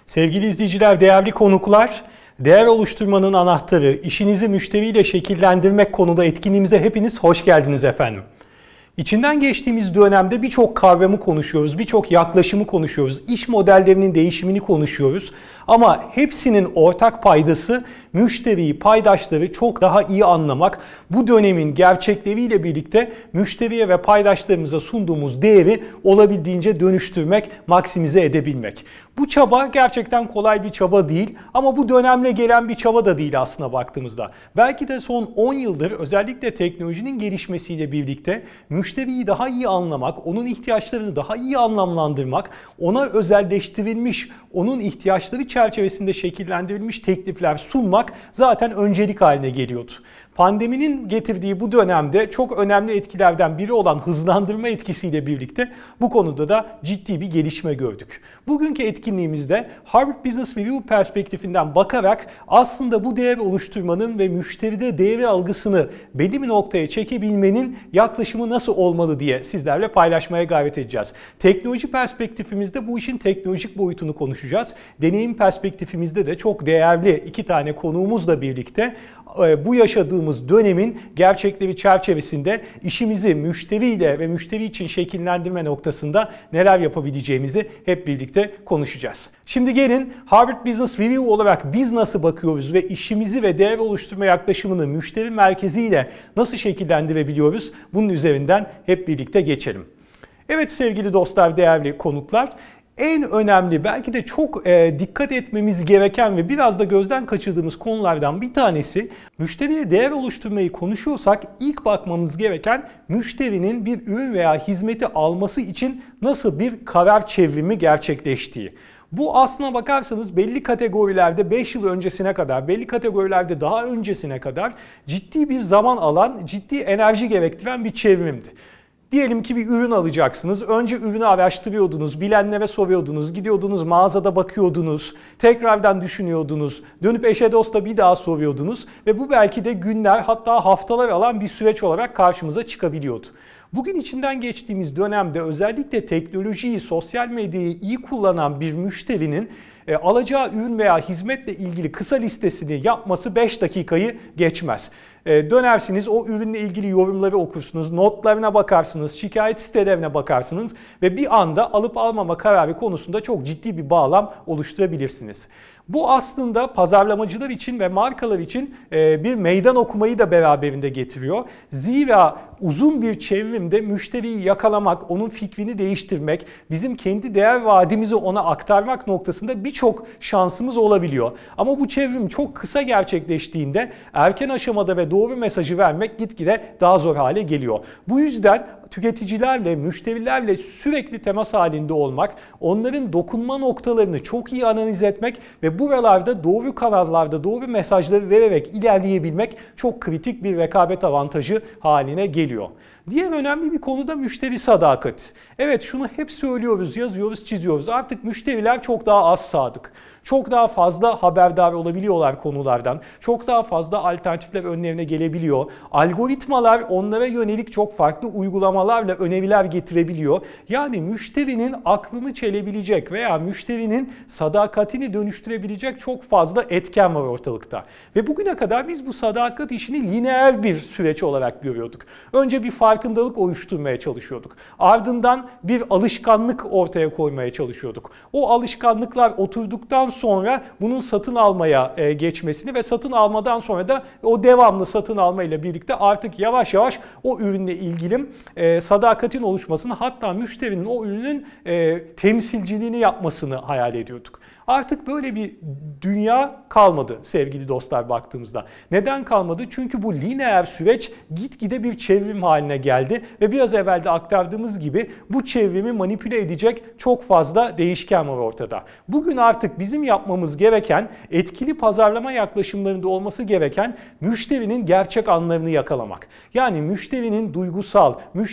Sevgili izleyiciler, değerli konuklar, değer oluşturmanın anahtarı, işinizi müşteriyle şekillendirmek konuda etkinliğimize hepiniz hoş geldiniz efendim. İçinden geçtiğimiz dönemde birçok kavramı konuşuyoruz, birçok yaklaşımı konuşuyoruz, iş modellerinin değişimini konuşuyoruz. Ama hepsinin ortak paydası müşteriyi, paydaşları çok daha iyi anlamak, bu dönemin gerçekleriyle birlikte müşteriye ve paydaşlarımıza sunduğumuz değeri olabildiğince dönüştürmek, maksimize edebilmek. Bu çaba gerçekten kolay bir çaba değil ama bu dönemle gelen bir çaba da değil aslına baktığımızda. Belki de son 10 yıldır özellikle teknolojinin gelişmesiyle birlikte müşteriyi daha iyi anlamak, onun ihtiyaçlarını daha iyi anlamlandırmak, ona özelleştirilmiş, onun ihtiyaçları çerçevesinde şekillendirilmiş teklifler sunmak zaten öncelik haline geliyordu. Pandeminin getirdiği bu dönemde çok önemli etkilerden biri olan hızlandırma etkisiyle birlikte bu konuda da ciddi bir gelişme gördük. Bugünkü etkinliğimizde Harvard Business Review perspektifinden bakarak aslında bu değer oluşturmanın ve müşteride değeri algısını belli bir noktaya çekebilmenin yaklaşımı nasıl olmalı diye sizlerle paylaşmaya gayret edeceğiz. Teknoloji perspektifimizde bu işin teknolojik boyutunu konuşacağız. Deneyim perspektifimizde de çok değerli iki tane konuğumuzla birlikte bu yaşadığımız dönemin gerçekleri çerçevesinde işimizi müşteriyle ve müşteri için şekillendirme noktasında neler yapabileceğimizi hep birlikte konuşacağız. Şimdi gelin Harvard Business Review olarak biz nasıl bakıyoruz ve işimizi ve değer oluşturma yaklaşımını müşteri merkeziyle nasıl şekillendirebiliyoruz? Bunun üzerinden hep birlikte geçelim. Evet sevgili dostlar, değerli konuklar. En önemli, belki de çok dikkat etmemiz gereken ve biraz da gözden kaçırdığımız konulardan bir tanesi, müşteriye değer oluşturmayı konuşuyorsak ilk bakmamız gereken müşterinin bir ürün veya hizmeti alması için nasıl bir karar çevrimi gerçekleştiği. Bu aslına bakarsanız belli kategorilerde 5 yıl öncesine kadar, belli kategorilerde daha öncesine kadar ciddi bir zaman alan, ciddi enerji gerektiren bir çevrimdi. Diyelim ki bir ürün alacaksınız. Önce ürünü araştırıyordunuz, bilenlere soruyordunuz, gidiyordunuz mağazada bakıyordunuz, tekrardan düşünüyordunuz, dönüp eşe dosta bir daha soruyordunuz ve bu belki de günler hatta haftalar alan bir süreç olarak karşımıza çıkabiliyordu. Bugün içinden geçtiğimiz dönemde özellikle teknolojiyi, sosyal medyayı iyi kullanan bir müşterinin alacağı ürün veya hizmetle ilgili kısa listesini yapması 5 dakikayı geçmez. Dönersiniz, o ürünle ilgili yorumları okursunuz, notlarına bakarsınız, şikayet sitelerine bakarsınız ve bir anda alıp almama kararı konusunda çok ciddi bir bağlam oluşturabilirsiniz. Bu aslında pazarlamacılar için ve markalar için bir meydan okumayı da beraberinde getiriyor. Zira uzun bir çevrimde müşteriyi yakalamak, onun fikrini değiştirmek, bizim kendi değer vaadimizi ona aktarmak noktasında birçok şansımız olabiliyor. Ama bu çevrim çok kısa gerçekleştiğinde erken aşamada ve doğru mesajı vermek gitgide daha zor hale geliyor. Bu yüzden tüketicilerle, müşterilerle sürekli temas halinde olmak, onların dokunma noktalarını çok iyi analiz etmek ve buralarda doğru kararlarda doğru mesajları vererek ilerleyebilmek çok kritik bir rekabet avantajı haline geliyor. Diğer önemli bir konu da müşteri sadakati. Evet, şunu hep söylüyoruz, yazıyoruz, çiziyoruz. Artık müşteriler çok daha az sadık. Çok daha fazla haberdar olabiliyorlar konulardan. Çok daha fazla alternatifler önlerine gelebiliyor. Algoritmalar onlara yönelik çok farklı uygulamalarla öneriler getirebiliyor. Yani müşterinin aklını çelebilecek veya müşterinin sadakatini dönüştürebilecek çok fazla etken var ortalıkta. Ve bugüne kadar biz bu sadakat işini lineer bir süreç olarak görüyorduk. Önce bir farkındalık oluşturmaya çalışıyorduk. Ardından bir alışkanlık ortaya koymaya çalışıyorduk. O alışkanlıklar oturduktan sonra bunun satın almaya geçmesini ve satın almadan sonra da o devamlı satın alma ile birlikte artık yavaş yavaş o ürünle ilgili sadakatin oluşmasını, hatta müşterinin o ürünün temsilciliğini yapmasını hayal ediyorduk. Artık böyle bir dünya kalmadı sevgili dostlar baktığımızda. Neden kalmadı? Çünkü bu lineer süreç gitgide bir çevrim haline geldi ve biraz evvel de aktardığımız gibi bu çevrimi manipüle edecek çok fazla değişken var ortada. Bugün artık bizim yapmamız gereken, etkili pazarlama yaklaşımlarında olması gereken müşterinin gerçek anlarını yakalamak. Yani müşterinin duygusal, müşterinin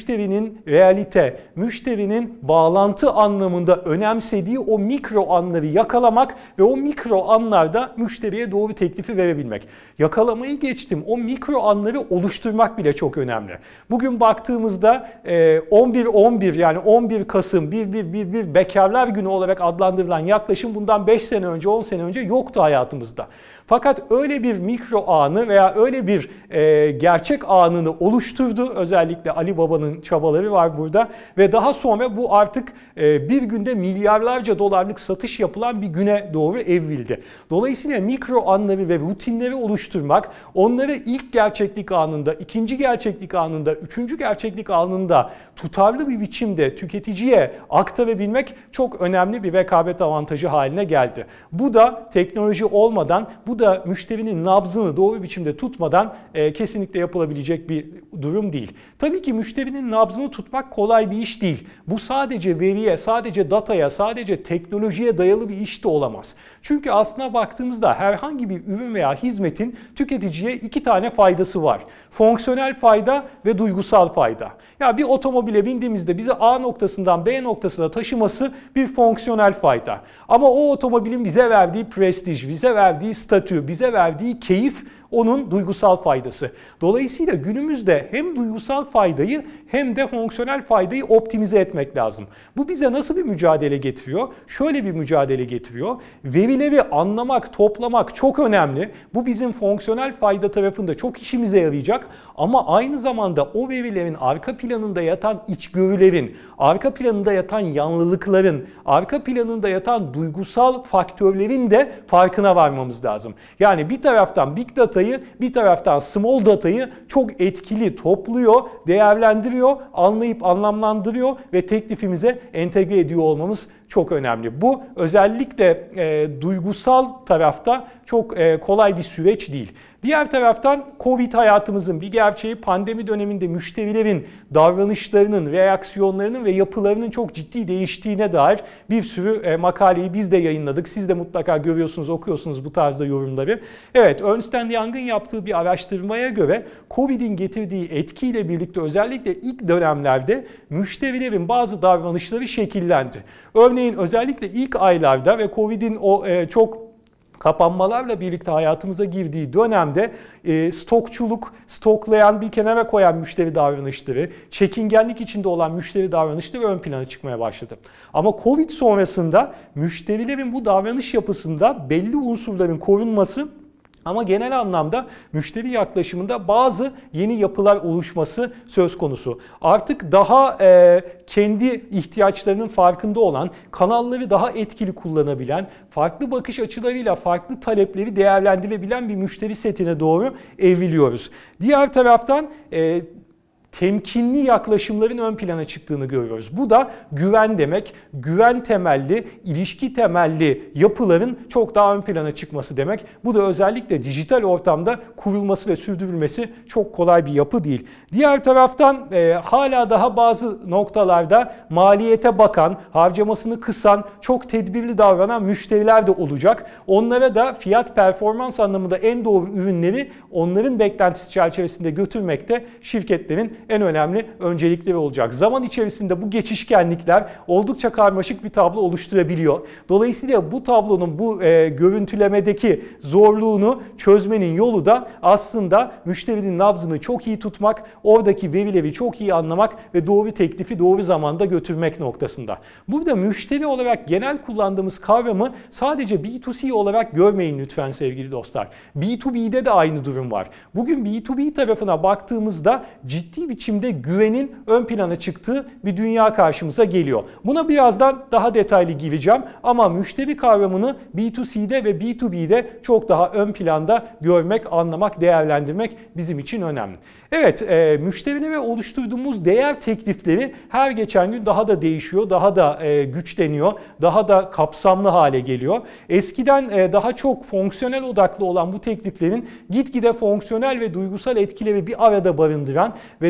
müşterinin realite, müşterinin bağlantı anlamında önemsediği o mikro anları yakalamak ve o mikro anlarda müşteriye doğru teklifi verebilmek. Yakalamayı geçtim, o mikro anları oluşturmak bile çok önemli. Bugün baktığımızda 11-11 yani 11 Kasım 1-1-1-1 Bekarlar Günü olarak adlandırılan yaklaşım bundan 5 sene önce, 10 sene önce yoktu hayatımızda. Fakat öyle bir mikro anı veya öyle bir gerçek anını oluşturdu. Özellikle Ali Baba'nın çabaları var burada ve daha sonra bu artık bir günde milyarlarca dolarlık satış yapılan bir güne doğru evrildi. Dolayısıyla mikro anları ve rutinleri oluşturmak, onları ilk gerçeklik anında, ikinci gerçeklik anında, üçüncü gerçeklik anında tutarlı bir biçimde tüketiciye aktarabilmek çok önemli bir rekabet avantajı haline geldi. Bu da teknoloji olmadan, bu da müşterinin nabzını doğru biçimde tutmadan kesinlikle yapılabilecek bir durum değil. Tabii ki müşterinin nabzını tutmak kolay bir iş değil. Bu sadece veriye, sadece dataya, sadece teknolojiye dayalı bir iş de olamaz. Çünkü aslına baktığımızda herhangi bir ürün veya hizmetin tüketiciye iki tane faydası var. Fonksiyonel fayda ve duygusal fayda. Ya bir otomobile bindiğimizde bizi A noktasından B noktasına taşıması bir fonksiyonel fayda. Ama o otomobilin bize verdiği prestij, bize verdiği statü, bize verdiği keyif onun duygusal faydası. Dolayısıyla günümüzde hem duygusal faydayı hem de fonksiyonel faydayı optimize etmek lazım. Bu bize nasıl bir mücadele getiriyor? Şöyle bir mücadele getiriyor. Verileri anlamak, toplamak çok önemli. Bu bizim fonksiyonel fayda tarafında çok işimize yarayacak. Ama aynı zamanda o verilerin arka planında yatan içgörülerin, arka planında yatan yanlılıkların, arka planında yatan duygusal faktörlerin de farkına varmamız lazım. Yani bir taraftan Big Data'yı, bir taraftan Small Data'yı çok etkili topluyor, değerlendiriyor, anlayıp anlamlandırıyor ve teklifimize entegre ediyor olmamız çok önemli. Bu özellikle duygusal tarafta çok kolay bir süreç değil. Diğer taraftan Covid hayatımızın bir gerçeği, pandemi döneminde müşterilerin davranışlarının, reaksiyonlarının ve yapılarının çok ciddi değiştiğine dair bir sürü makaleyi biz de yayınladık. Siz de mutlaka görüyorsunuz, okuyorsunuz bu tarzda yorumları. Evet, Ernst & Young'ın yaptığı bir araştırmaya göre Covid'in getirdiği etkiyle birlikte özellikle ilk dönemlerde müşterilerin bazı davranışları şekillendi. Örneğin özellikle ilk aylarda ve Covid'in o çok kapanmalarla birlikte hayatımıza girdiği dönemde stokçuluk, stoklayan, bir kenara koyan müşteri davranışları, çekingenlik içinde olan müşteri davranışları ön plana çıkmaya başladı. Ama Covid sonrasında müşterilerin bu davranış yapısında belli unsurların korunması ama genel anlamda müşteri yaklaşımında bazı yeni yapılar oluşması söz konusu. Artık daha kendi ihtiyaçlarının farkında olan, kanalları daha etkili kullanabilen, farklı bakış açılarıyla farklı talepleri değerlendirebilen bir müşteri setine doğru evriliyoruz. Diğer taraftan temkinli yaklaşımların ön plana çıktığını görüyoruz. Bu da güven demek. Güven temelli, ilişki temelli yapıların çok daha ön plana çıkması demek. Bu da özellikle dijital ortamda kurulması ve sürdürülmesi çok kolay bir yapı değil. Diğer taraftan hala daha bazı noktalarda maliyete bakan, harcamasını kısan, çok tedbirli davranan müşteriler de olacak. Onlara da fiyat performans anlamında en doğru ürünleri onların beklentisi çerçevesinde götürmekte şirketlerin en önemli öncelikleri olacak. Zaman içerisinde bu geçişkenlikler oldukça karmaşık bir tablo oluşturabiliyor. Dolayısıyla bu tablonun bu görüntülemedeki zorluğunu çözmenin yolu da aslında müşterinin nabzını çok iyi tutmak, oradaki verileri çok iyi anlamak ve doğru teklifi doğru zamanda götürmek noktasında. Burada müşteri olarak genel kullandığımız kavramı sadece B2C olarak görmeyin lütfen sevgili dostlar. B2B'de de aynı durum var. Bugün B2B tarafına baktığımızda ciddi biçimde güvenin ön plana çıktığı bir dünya karşımıza geliyor. Buna birazdan daha detaylı gireceğim ama müşteri kavramını B2C'de ve B2B'de çok daha ön planda görmek, anlamak, değerlendirmek bizim için önemli. Evet, müşterilere oluşturduğumuz değer teklifleri her geçen gün daha da değişiyor, daha da güçleniyor, daha da kapsamlı hale geliyor. Eskiden daha çok fonksiyonel odaklı olan bu tekliflerin gitgide fonksiyonel ve duygusal etkileri bir arada barındıran ve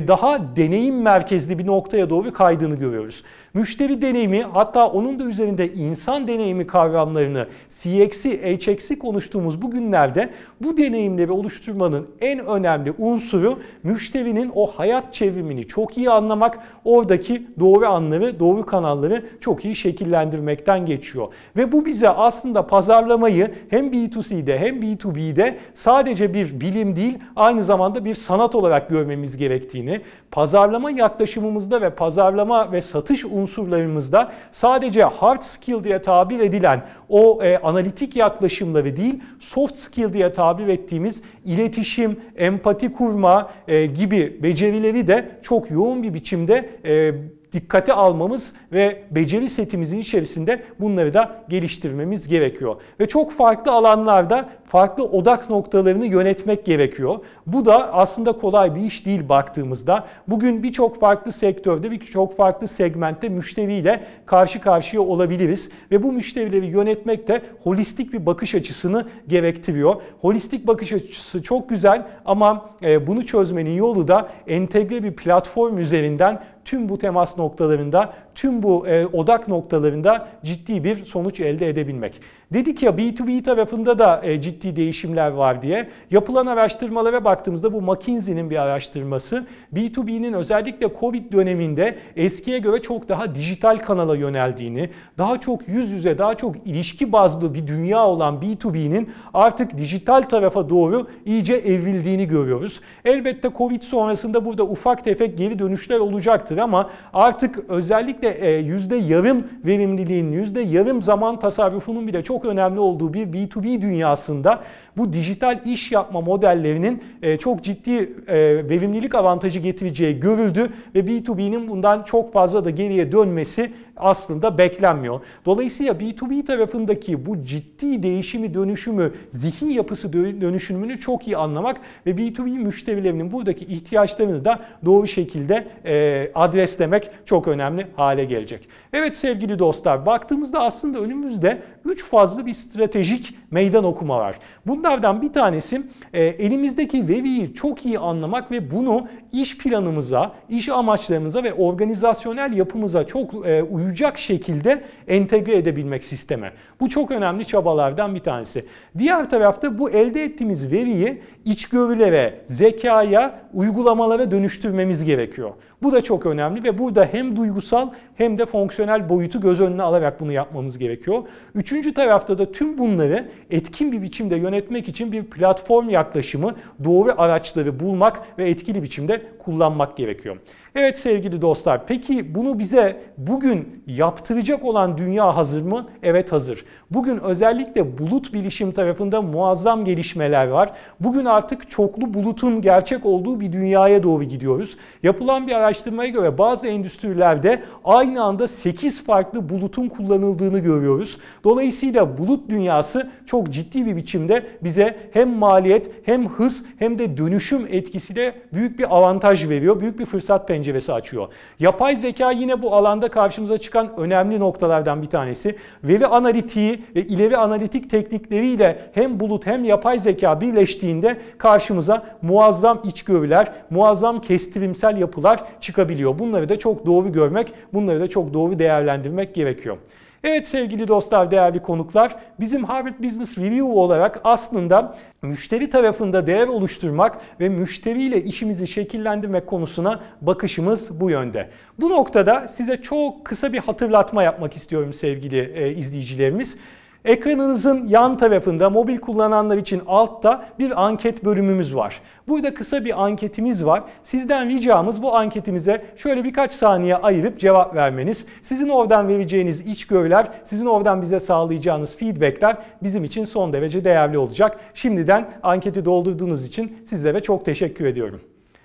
daha deneyim merkezli bir noktaya doğru kaydığını görüyoruz. Müşteri deneyimi, hatta onun da üzerinde insan deneyimi kavramlarını CX'i, HX'i konuştuğumuz bu günlerde bu deneyimleri oluşturmanın en önemli unsuru müşterinin o hayat çevrimini çok iyi anlamak, oradaki doğru anları, doğru kanalları çok iyi şekillendirmekten geçiyor. Ve bu bize aslında pazarlamayı hem B2C'de hem B2B'de sadece bir bilim değil, aynı zamanda bir sanat olarak görmemiz gerektiğini, pazarlama yaklaşımımızda ve pazarlama ve satış unsurlarımızda sadece hard skill diye tabir edilen o analitik yaklaşımları değil, soft skill diye tabir ettiğimiz iletişim, empati kurma gibi becerileri de çok yoğun bir biçimde dikkate almamız ve beceri setimizin içerisinde bunları da geliştirmemiz gerekiyor. Ve çok farklı alanlarda farklı odak noktalarını yönetmek gerekiyor. Bu da aslında kolay bir iş değil baktığımızda. Bugün birçok farklı sektörde, birçok farklı segmentte müşteriyle karşı karşıya olabiliriz. Ve bu müşterileri yönetmek de holistik bir bakış açısını gerektiriyor. Holistik bakış açısı çok güzel ama bunu çözmenin yolu da entegre bir platform üzerinden tüm bu temas noktalarında, tüm bu odak noktalarında ciddi bir sonuç elde edebilmek. Dedik ya B2B tarafında da ciddi değişimler var diye. Yapılan araştırmalara baktığımızda bu McKinsey'nin bir araştırması. B2B'nin özellikle Covid döneminde eskiye göre çok daha dijital kanala yöneldiğini, daha çok yüz yüze, daha çok ilişki bazlı bir dünya olan B2B'nin artık dijital tarafa doğru iyice evrildiğini görüyoruz. Elbette Covid sonrasında burada ufak tefek geri dönüşler olacaktır ama artık özellikle %yarım verimliliğin, %yarım zaman tasarrufunun bile çok önemli olduğu bir B2B dünyasında bu dijital iş yapma modellerinin çok ciddi verimlilik avantajı getireceği görüldü ve B2B'nin bundan çok fazla da geriye dönmesi aslında beklenmiyor. Dolayısıyla B2B tarafındaki bu ciddi değişimi, dönüşümü, zihin yapısı dönüşümünü çok iyi anlamak ve B2B müşterilerinin buradaki ihtiyaçlarını da doğru şekilde adreslemek çok önemli hale gelecek. Evet sevgili dostlar, baktığımızda aslında önümüzde 3 fazla bir stratejik meydan okuma var. Bunlardan bir tanesi elimizdeki veriyi çok iyi anlamak ve bunu iş planımıza, iş amaçlarımıza ve organizasyonel yapımıza çok uyacak şekilde entegre edebilmek sisteme. Bu çok önemli çabalardan bir tanesi. Diğer tarafta bu elde ettiğimiz veriyi içgörülere, zekaya, uygulamalara dönüştürmemiz gerekiyor. Bu da çok önemli ve burada hem duygusal hem de fonksiyonel boyutu göz önüne alarak bunu yapmamız gerekiyor. Üçüncü tarafta da tüm bunları etkin bir biçimde yönetmek için bir platform yaklaşımı, doğru araçları bulmak ve etkili biçimde kullanmak gerekiyor. Evet sevgili dostlar, peki bunu bize bugün yaptıracak olan dünya hazır mı? Evet hazır. Bugün özellikle bulut bilişim tarafında muazzam gelişmeler var. Bugün artık çoklu bulutun gerçek olduğu bir dünyaya doğru gidiyoruz. Yapılan bir araştırmaya göre bazı endüstrilerde aynı anda 8 farklı bulutun kullanıldığını görüyoruz. Dolayısıyla bulut dünyası çok ciddi bir biçimde bize hem maliyet hem hız hem de dönüşüm etkisiyle büyük bir avantaj veriyor. Büyük bir fırsat penceresi açıyor. Yapay zeka yine bu alanda karşımıza çıkan önemli noktalardan bir tanesi. Veri analitiği ve ileri analitik teknikleriyle hem bulut hem yapay zeka birleştiğinde karşımıza muazzam içgörüler, muazzam kestirimsel yapılar çıkabiliyor. Bunları da çok doğru görmek, bunları da çok doğru değerlendirmek gerekiyor. Evet sevgili dostlar, değerli konuklar, bizim Harvard Business Review olarak aslında müşteri tarafında değer oluşturmak ve müşteriyle işimizi şekillendirmek konusuna bakışımız bu yönde. Bu noktada size çok kısa bir hatırlatma yapmak istiyorum sevgili izleyicilerimiz. Ekranınızın yan tarafında mobil kullananlar için altta bir anket bölümümüz var. Burada kısa bir anketimiz var. Sizden ricamız bu anketimize şöyle birkaç saniye ayırıp cevap vermeniz. Sizin oradan vereceğiniz içgörüler, sizin oradan bize sağlayacağınız feedbackler bizim için son derece değerli olacak. Şimdiden anketi doldurduğunuz için sizlere çok teşekkür ediyorum.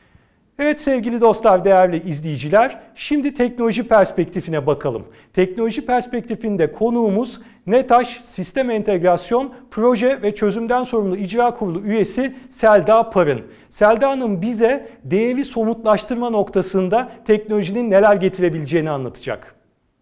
Evet sevgili dostlar, değerli izleyiciler, şimdi teknoloji perspektifine bakalım. Teknoloji perspektifinde konuğumuz NETAŞ Sistem Entegrasyon Proje ve Çözümden Sorumlu İcra Kurulu üyesi Selda Parın. Selda Hanım bize değeri somutlaştırma noktasında teknolojinin neler getirebileceğini anlatacak.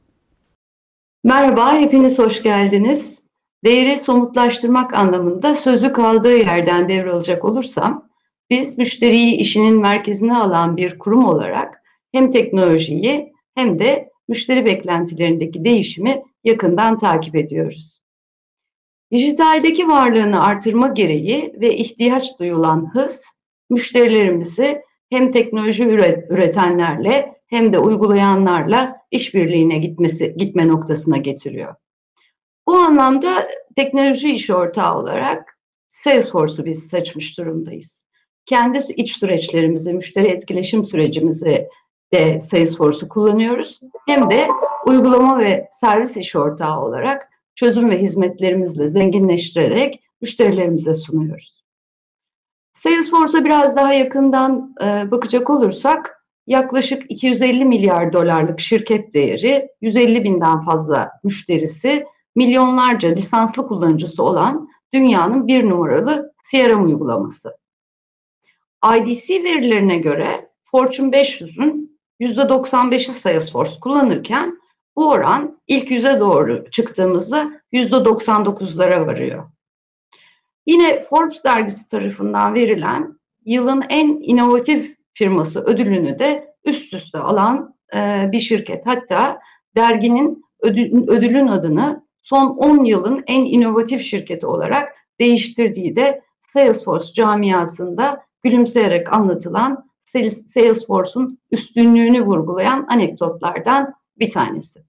Merhaba, hepiniz hoş geldiniz. Değeri somutlaştırmak anlamında sözü kaldığı yerden devralacak olursam, Biz müşteriyi işinin merkezine alan bir kurum olarak hem teknolojiyi hem de müşteri beklentilerindeki değişimi yakından takip ediyoruz. Dijitaldeki varlığını artırma gereği ve ihtiyaç duyulan hız, müşterilerimizi hem teknoloji üretenlerle hem de uygulayanlarla işbirliğine gitme noktasına getiriyor. Bu anlamda teknoloji iş ortağı olarak Salesforce'u biz seçmiş durumdayız. Kendi iç süreçlerimizi, müşteri etkileşim sürecimizi de Salesforce'u kullanıyoruz. Hem de uygulama ve servis iş ortağı olarak çözüm ve hizmetlerimizle zenginleştirerek müşterilerimize sunuyoruz. Salesforce'a biraz daha yakından bakacak olursak yaklaşık 250 milyar dolarlık şirket değeri, 150 binden fazla müşterisi, milyonlarca lisanslı kullanıcısı olan dünyanın bir numaralı CRM uygulaması. IDC verilerine göre Fortune 500'ün %95'i Salesforce kullanırken bu oran ilk 100'e doğru çıktığımızda %99'lara varıyor. Yine Forbes dergisi tarafından verilen yılın en inovatif firması ödülünü de üst üste alan bir şirket. Hatta derginin ödülün adını son 10 yılın en inovatif şirketi olarak değiştirdiği de Salesforce camiasında gülümseyerek anlatılan Salesforce'un üstünlüğünü vurgulayan anekdotlardan bir tanesi.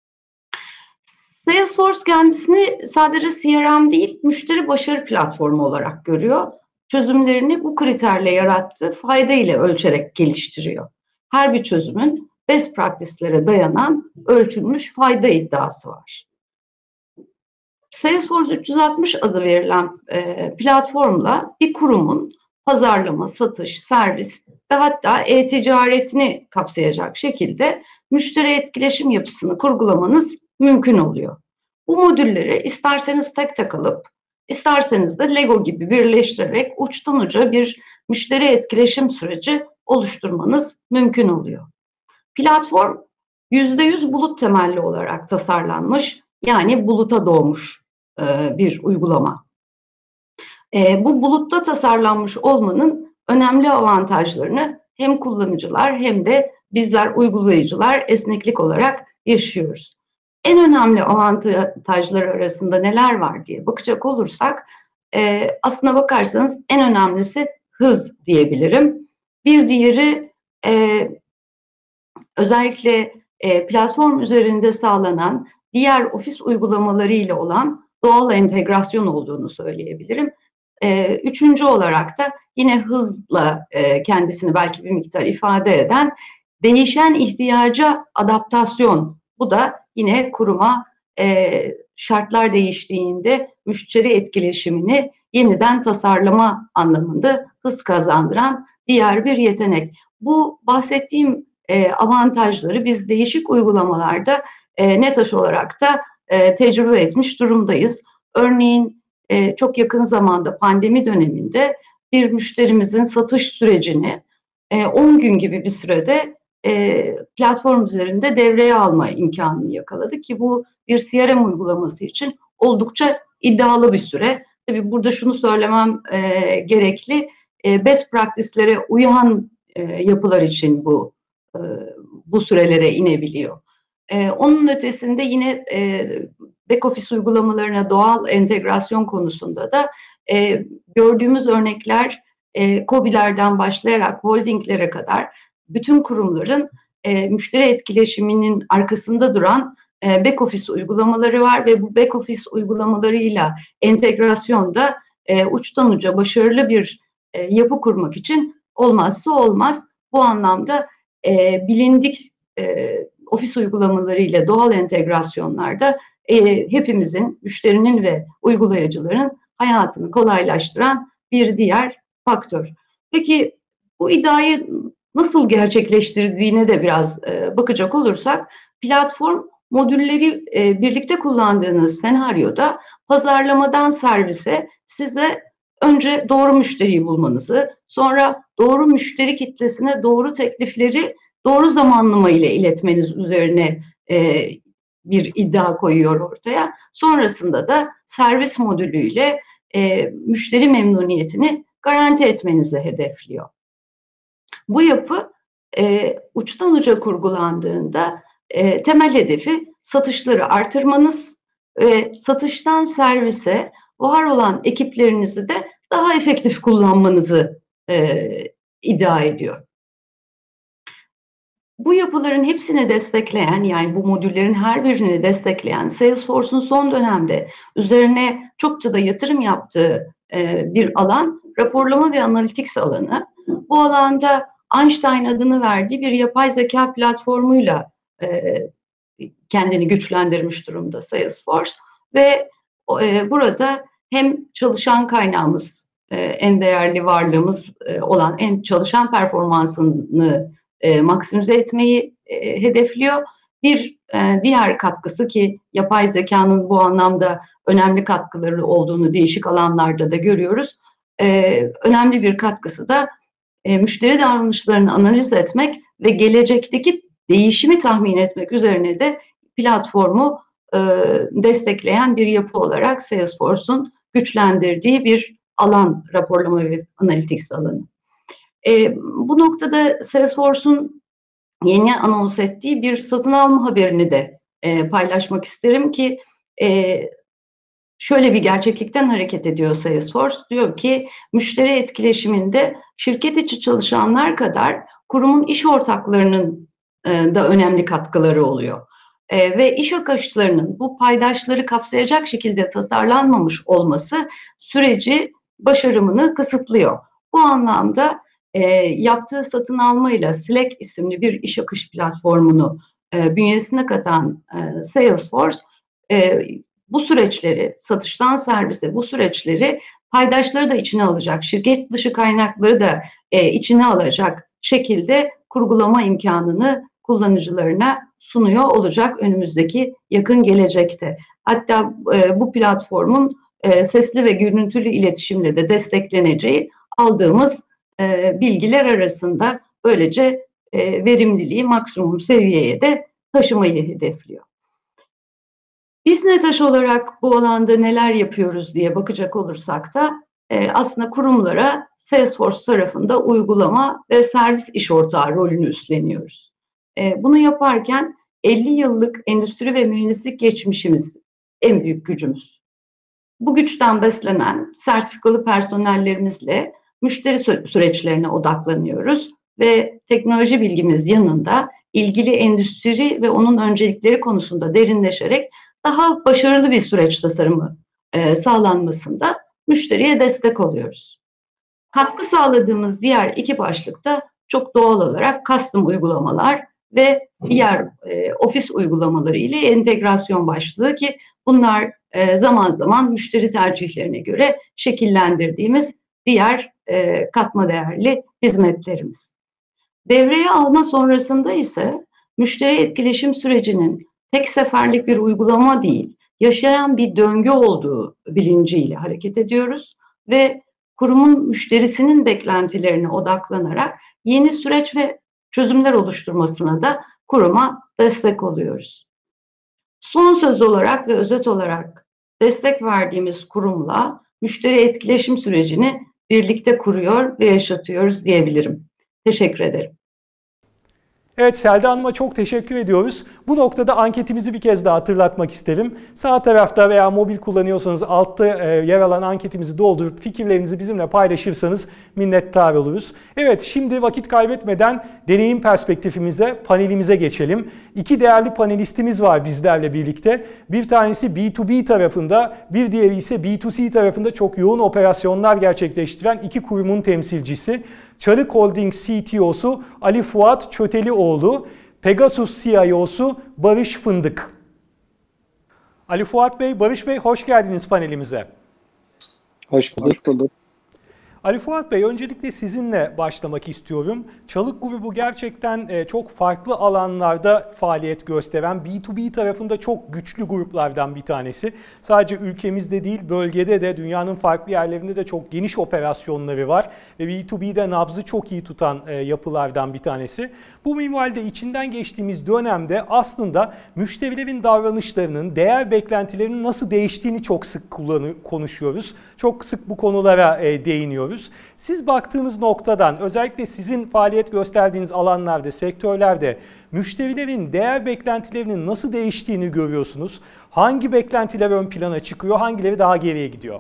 Salesforce kendisini sadece CRM değil, müşteri başarı platformu olarak görüyor. Çözümlerini bu kriterle yarattığı fayda ile ölçerek geliştiriyor. Her bir çözümün best practice'lere dayanan ölçülmüş fayda iddiası var. Salesforce 360 adı verilen platformla bir kurumun pazarlama, satış, servis ve hatta e-ticaretini kapsayacak şekilde müşteri etkileşim yapısını kurgulamanız mümkün oluyor. Bu modülleri isterseniz tek tek alıp, isterseniz de Lego gibi birleştirerek uçtan uca bir müşteri etkileşim süreci oluşturmanız mümkün oluyor. Platform %100 bulut temelli olarak tasarlanmış, yani buluta doğmuş bir uygulama. Bu bulutta tasarlanmış olmanın önemli avantajlarını hem kullanıcılar hem de bizler uygulayıcılar esneklik olarak yaşıyoruz. En önemli avantajları arasında neler var diye bakacak olursak aslına bakarsanız en önemlisi hız diyebilirim. Bir diğeri özellikle platform üzerinde sağlanan diğer ofis uygulamalarıyla olan doğal entegrasyon olduğunu söyleyebilirim. Üçüncü olarak da yine hızla kendisini belki bir miktar ifade eden değişen ihtiyaca adaptasyon. Bu da yine kuruma şartlar değiştiğinde müşteri etkileşimini yeniden tasarlama anlamında hız kazandıran diğer bir yetenek. Bu bahsettiğim avantajları biz değişik uygulamalarda NETAŞ olarak da tecrübe etmiş durumdayız. Örneğin çok yakın zamanda pandemi döneminde bir müşterimizin satış sürecini 10 gün gibi bir sürede platform üzerinde devreye alma imkanını yakaladık ki bu bir CRM uygulaması için oldukça iddialı bir süre. Tabii burada şunu söylemem gerekli, best practice'lere uyan yapılar için bu sürelere inebiliyor. Onun ötesinde yine back office uygulamalarına doğal entegrasyon konusunda da gördüğümüz örnekler KOBİ'lerden başlayarak holdinglere kadar bütün kurumların müşteri etkileşiminin arkasında duran back office uygulamaları var ve bu back office uygulamalarıyla entegrasyonda uçtan uca başarılı bir yapı kurmak için olmazsa olmaz. Bu anlamda bilindik ofis uygulamalarıyla doğal entegrasyonlarda hepimizin, müşterinin ve uygulayıcıların hayatını kolaylaştıran bir diğer faktör. Peki bu iddiayı nasıl gerçekleştirdiğine de biraz bakacak olursak, platform modülleri birlikte kullandığınız senaryoda pazarlamadan servise size önce doğru müşteriyi bulmanızı, sonra doğru müşteri kitlesine doğru teklifleri doğru zamanlama ile iletmeniz üzerine bir iddia koyuyor ortaya. Sonrasında da servis modülüyle müşteri memnuniyetini garanti etmenizi hedefliyor. Bu yapı uçtan uca kurgulandığında temel hedefi satışları artırmanız ve satıştan servise var olan ekiplerinizi de daha efektif kullanmanızı iddia ediyor. Bu yapıların hepsini destekleyen, yani bu modüllerin her birini destekleyen Salesforce'un son dönemde üzerine çokça da yatırım yaptığı bir alan, raporlama ve analytics alanı. Bu alanda Einstein adını verdiği bir yapay zeka platformuyla kendini güçlendirmiş durumda Salesforce ve burada hem çalışan kaynağımız, en değerli varlığımız olan en çalışan performansını maksimize etmeyi hedefliyor. Bir diğer katkısı, ki yapay zekanın bu anlamda önemli katkıları olduğunu değişik alanlarda da görüyoruz. Önemli bir katkısı da müşteri davranışlarını analiz etmek ve gelecekteki değişimi tahmin etmek üzerine de platformu destekleyen bir yapı olarak Salesforce'un güçlendirdiği bir alan, raporlama ve analytics alanı. Bu noktada Salesforce'un yeni anons ettiği bir satın alma haberini de paylaşmak isterim ki şöyle bir gerçeklikten hareket ediyor Salesforce. Diyor ki müşteri etkileşiminde şirket içi çalışanlar kadar kurumun iş ortaklarının da önemli katkıları oluyor. Ve iş akışlarının bu paydaşları kapsayacak şekilde tasarlanmamış olması süreci başarımını kısıtlıyor. Bu anlamda yaptığı satın almayla Slack isimli bir iş akış platformunu bünyesine katan Salesforce bu süreçleri, satıştan servise bu süreçleri paydaşları da içine alacak, şirket dışı kaynakları da içine alacak şekilde kurgulama imkanını kullanıcılarına sunuyor olacak önümüzdeki yakın gelecekte. Hatta bu platformun sesli ve görüntülü iletişimle de destekleneceği aldığımız bilgiler arasında, böylece verimliliği maksimum seviyeye de taşımayı hedefliyor. Biz NETAŞ olarak bu alanda neler yapıyoruz diye bakacak olursak da aslında kurumlara Salesforce tarafında uygulama ve servis iş ortağı rolünü üstleniyoruz. Bunu yaparken 50 yıllık endüstri ve mühendislik geçmişimiz en büyük gücümüz. Bu güçten beslenen sertifikalı personellerimizle müşteri süreçlerine odaklanıyoruz ve teknoloji bilgimiz yanında ilgili endüstri ve onun öncelikleri konusunda derinleşerek daha başarılı bir süreç tasarımı sağlanmasında müşteriye destek oluyoruz. Katkı sağladığımız diğer iki başlıkta çok doğal olarak custom uygulamalar ve diğer ofis uygulamaları ile entegrasyon başlığı, ki bunlar zaman zaman müşteri tercihlerine göre şekillendirdiğimiz diğer katma değerli hizmetlerimiz. Devreye alma sonrasında ise müşteri etkileşim sürecinin tek seferlik bir uygulama değil, yaşayan bir döngü olduğu bilinciyle hareket ediyoruz ve kurumun müşterisinin beklentilerine odaklanarak yeni süreç ve çözümler oluşturmasına da kuruma destek oluyoruz. Son söz olarak ve özet olarak destek verdiğimiz kurumla müşteri etkileşim sürecini birlikte kuruyor ve yaşatıyoruz diyebilirim. Teşekkür ederim. Evet, Selda Hanım'a çok teşekkür ediyoruz. Bu noktada anketimizi bir kez daha hatırlatmak isterim. Sağ tarafta veya mobil kullanıyorsanız altta yer alan anketimizi doldurup fikirlerinizi bizimle paylaşırsanız minnettar oluruz. Evet, şimdi vakit kaybetmeden deneyim perspektifimize, panelimize geçelim. İki değerli panelistimiz var bizlerle birlikte. Bir tanesi B2B tarafında, bir diğeri ise B2C tarafında çok yoğun operasyonlar gerçekleştiren iki kurumun temsilcisi. Çarık Holding CTO'su Ali Fuat Çötelioğlu, Pegasus CIO'su Barış Fındık. Ali Fuat Bey, Barış Bey, hoş geldiniz panelimize. Hoş bulduk. Ali Fuat Bey, öncelikle sizinle başlamak istiyorum. Çalık grubu gerçekten çok farklı alanlarda faaliyet gösteren, B2B tarafında çok güçlü gruplardan bir tanesi. Sadece ülkemizde değil, bölgede de, dünyanın farklı yerlerinde de çok geniş operasyonları var. Ve B2B'de nabzı çok iyi tutan yapılardan bir tanesi. Bu minvalde içinden geçtiğimiz dönemde aslında müşterilerin davranışlarının, değer beklentilerinin nasıl değiştiğini çok sık konuşuyoruz. Çok sık bu konulara değiniyoruz. görüyoruz. Siz baktığınız noktadan özellikle sizin faaliyet gösterdiğiniz alanlarda, sektörlerde müşterilerin değer beklentilerinin nasıl değiştiğini görüyorsunuz? Hangi beklentiler ön plana çıkıyor, hangileri daha geriye gidiyor?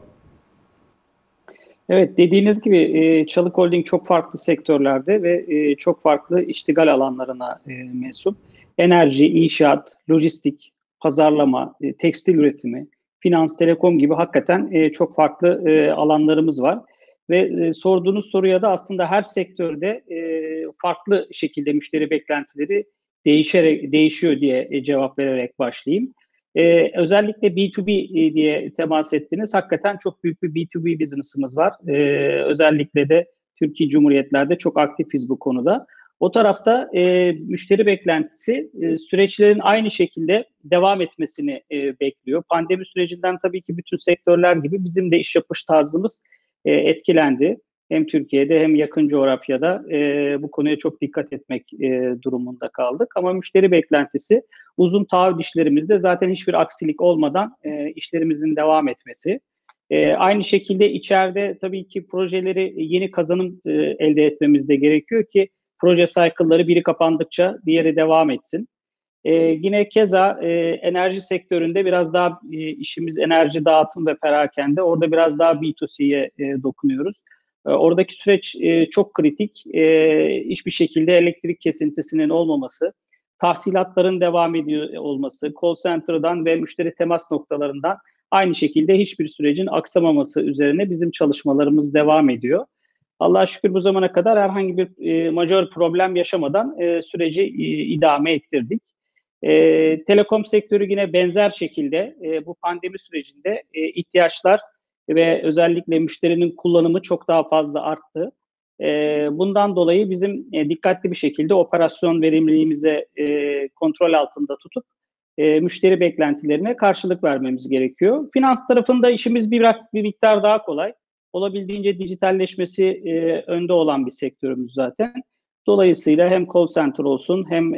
Evet, dediğiniz gibi Çalık Holding çok farklı sektörlerde ve çok farklı iştigal alanlarına mensup. Enerji, inşaat, lojistik, pazarlama, tekstil üretimi, finans, telekom gibi hakikaten çok farklı alanlarımız var. Ve sorduğunuz soruya da aslında her sektörde farklı şekilde müşteri beklentileri değişiyor diye cevap vererek başlayayım. Özellikle B2B diye temas ettiniz. Hakikaten çok büyük bir B2B business'ımız var. Özellikle de Türkiye Cumhuriyetler'de çok aktifiz bu konuda. O tarafta müşteri beklentisi süreçlerin aynı şekilde devam etmesini bekliyor. Pandemi sürecinden tabii ki bütün sektörler gibi bizim de iş yapış tarzımız etkilendi. Hem Türkiye'de hem yakın coğrafyada bu konuya çok dikkat etmek durumunda kaldık. Ama müşteri beklentisi uzun taahhüt işlerimizde zaten hiçbir aksilik olmadan işlerimizin devam etmesi. Aynı şekilde içeride tabii ki projeleri yeni kazanım elde etmemiz de gerekiyor ki proje cycle'ları biri kapandıkça diğeri devam etsin. Yine keza enerji sektöründe biraz daha işimiz enerji dağıtım ve perakende. Orada biraz daha B2C'ye dokunuyoruz. Oradaki süreç çok kritik. Hiçbir şekilde elektrik kesintisinin olmaması, tahsilatların devam ediyor olması, call center'dan ve müşteri temas noktalarından aynı şekilde hiçbir sürecin aksamaması üzerine bizim çalışmalarımız devam ediyor. Allah'a şükür bu zamana kadar herhangi bir majör problem yaşamadan süreci idame ettirdik. Telekom sektörü yine benzer şekilde bu pandemi sürecinde ihtiyaçlar ve özellikle müşterinin kullanımı çok daha fazla arttı. Bundan dolayı bizim dikkatli bir şekilde operasyon verimliliğimize kontrol altında tutup müşteri beklentilerine karşılık vermemiz gerekiyor. Finans tarafında işimiz bir miktar daha kolay. Olabildiğince dijitalleşmesi önde olan bir sektörümüz zaten. Dolayısıyla hem call center olsun hem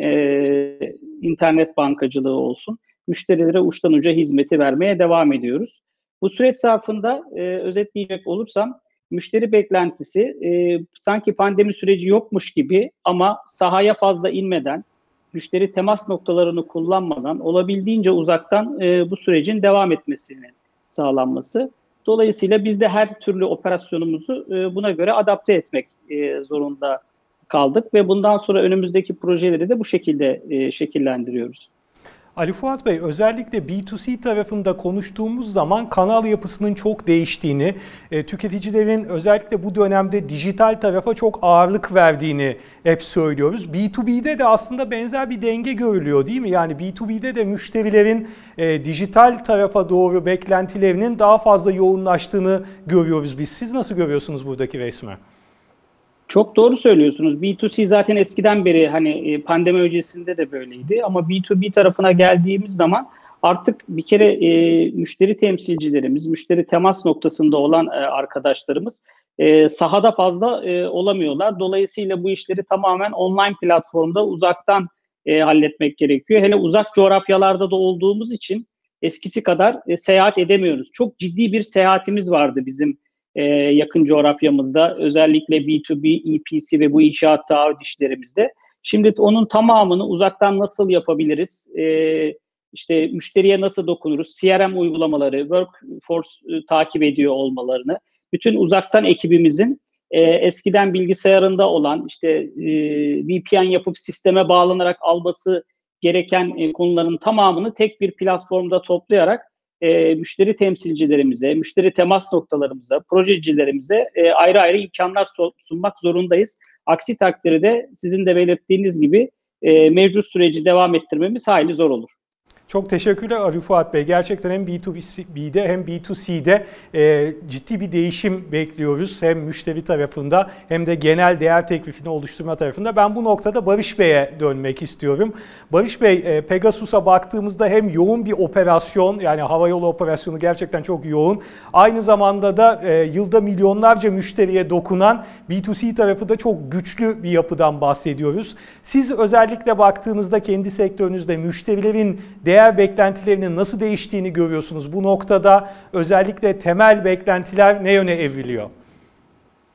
internet bankacılığı olsun müşterilere uçtan uca hizmeti vermeye devam ediyoruz. Bu süreç zarfında özetleyecek olursam müşteri beklentisi sanki pandemi süreci yokmuş gibi ama sahaya fazla inmeden, müşteri temas noktalarını kullanmadan olabildiğince uzaktan bu sürecin devam etmesinin sağlanması. Dolayısıyla biz de her türlü operasyonumuzu buna göre adapte etmek zorunda kaldık ve bundan sonra önümüzdeki projeleri de bu şekilde şekillendiriyoruz. Ali Fuat Bey, özellikle B2C tarafında konuştuğumuz zaman kanal yapısının çok değiştiğini, tüketicilerin özellikle bu dönemde dijital tarafa çok ağırlık verdiğini hep söylüyoruz. B2B'de de aslında benzer bir denge görülüyor değil mi? Yani B2B'de de müşterilerin dijital tarafa doğru beklentilerinin daha fazla yoğunlaştığını görüyoruz biz. Siz nasıl görüyorsunuz buradaki resmi? Çok doğru söylüyorsunuz. B2C zaten eskiden beri hani pandemi öncesinde de böyleydi ama B2B tarafına geldiğimiz zaman artık bir kere müşteri temsilcilerimiz, müşteri temas noktasında olan arkadaşlarımız sahada fazla olamıyorlar. Dolayısıyla bu işleri tamamen online platformda uzaktan halletmek gerekiyor. Hele uzak coğrafyalarda da olduğumuz için eskisi kadar seyahat edemiyoruz. Çok ciddi bir seyahatimiz vardı bizim yakın coğrafyamızda, özellikle B2B, EPC ve bu inşaat taahhüt işlerimizde. Şimdi onun tamamını uzaktan nasıl yapabiliriz? İşte müşteriye nasıl dokunuruz? CRM uygulamaları, workforce takip ediyor olmalarını, bütün uzaktan ekibimizin eskiden bilgisayarında olan, işte VPN yapıp sisteme bağlanarak alması gereken konuların tamamını tek bir platformda toplayarak müşteri temsilcilerimize, müşteri temas noktalarımıza, projecilerimize ayrı ayrı imkanlar sunmak zorundayız. Aksi takdirde sizin de belirttiğiniz gibi mevcut süreci devam ettirmemiz hayli zor olur. Çok teşekkürler Ali Fuat Bey. Gerçekten hem B2B'de hem B2C'de ciddi bir değişim bekliyoruz. Hem müşteri tarafında hem de genel değer teklifini oluşturma tarafında. Ben bu noktada Barış Bey'e dönmek istiyorum. Barış Bey, Pegasus'a baktığımızda hem yoğun bir operasyon, yani havayolu operasyonu gerçekten çok yoğun. Aynı zamanda da yılda milyonlarca müşteriye dokunan B2C tarafı da çok güçlü bir yapıdan bahsediyoruz. Siz özellikle baktığınızda kendi sektörünüzde müşterilerin değer beklentilerinin nasıl değiştiğini görüyorsunuz. Bu noktada özellikle temel beklentiler ne yöne evriliyor?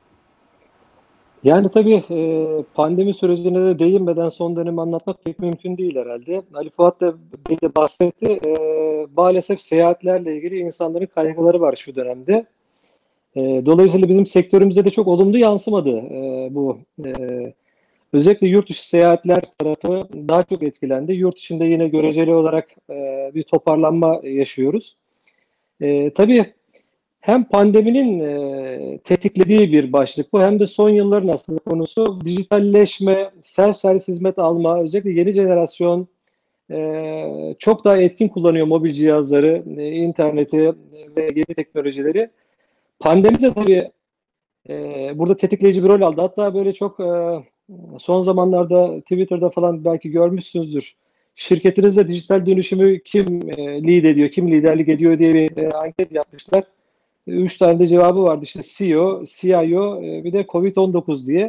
Yani tabii pandemi sürecine de değinmeden son dönemi anlatmak pek mümkün değil herhalde. Ali Fuat da bir de bahsetti. Maalesef seyahatlerle ilgili insanların kaygıları var şu dönemde. Dolayısıyla bizim sektörümüzde de çok olumlu yansımadı bu. Özellikle yurt dışı seyahatler tarafı daha çok etkilendi. Yurt içinde yine göreceli olarak bir toparlanma yaşıyoruz. Tabii hem pandeminin tetiklediği bir başlık bu, hem de son yılların aslında konusu dijitalleşme, self-servis hizmet alma, özellikle yeni jenerasyon çok daha etkin kullanıyor mobil cihazları, interneti ve yeni teknolojileri. Pandemi de tabii burada tetikleyici bir rol aldı. Hatta böyle çok son zamanlarda Twitter'da falan belki görmüşsünüzdür. Şirketinizde dijital dönüşümü kim lead ediyor, kim liderlik ediyor diye bir anket yapmışlar. 3 tane de cevabı vardı, işte CEO, CIO, bir de Covid-19 diye.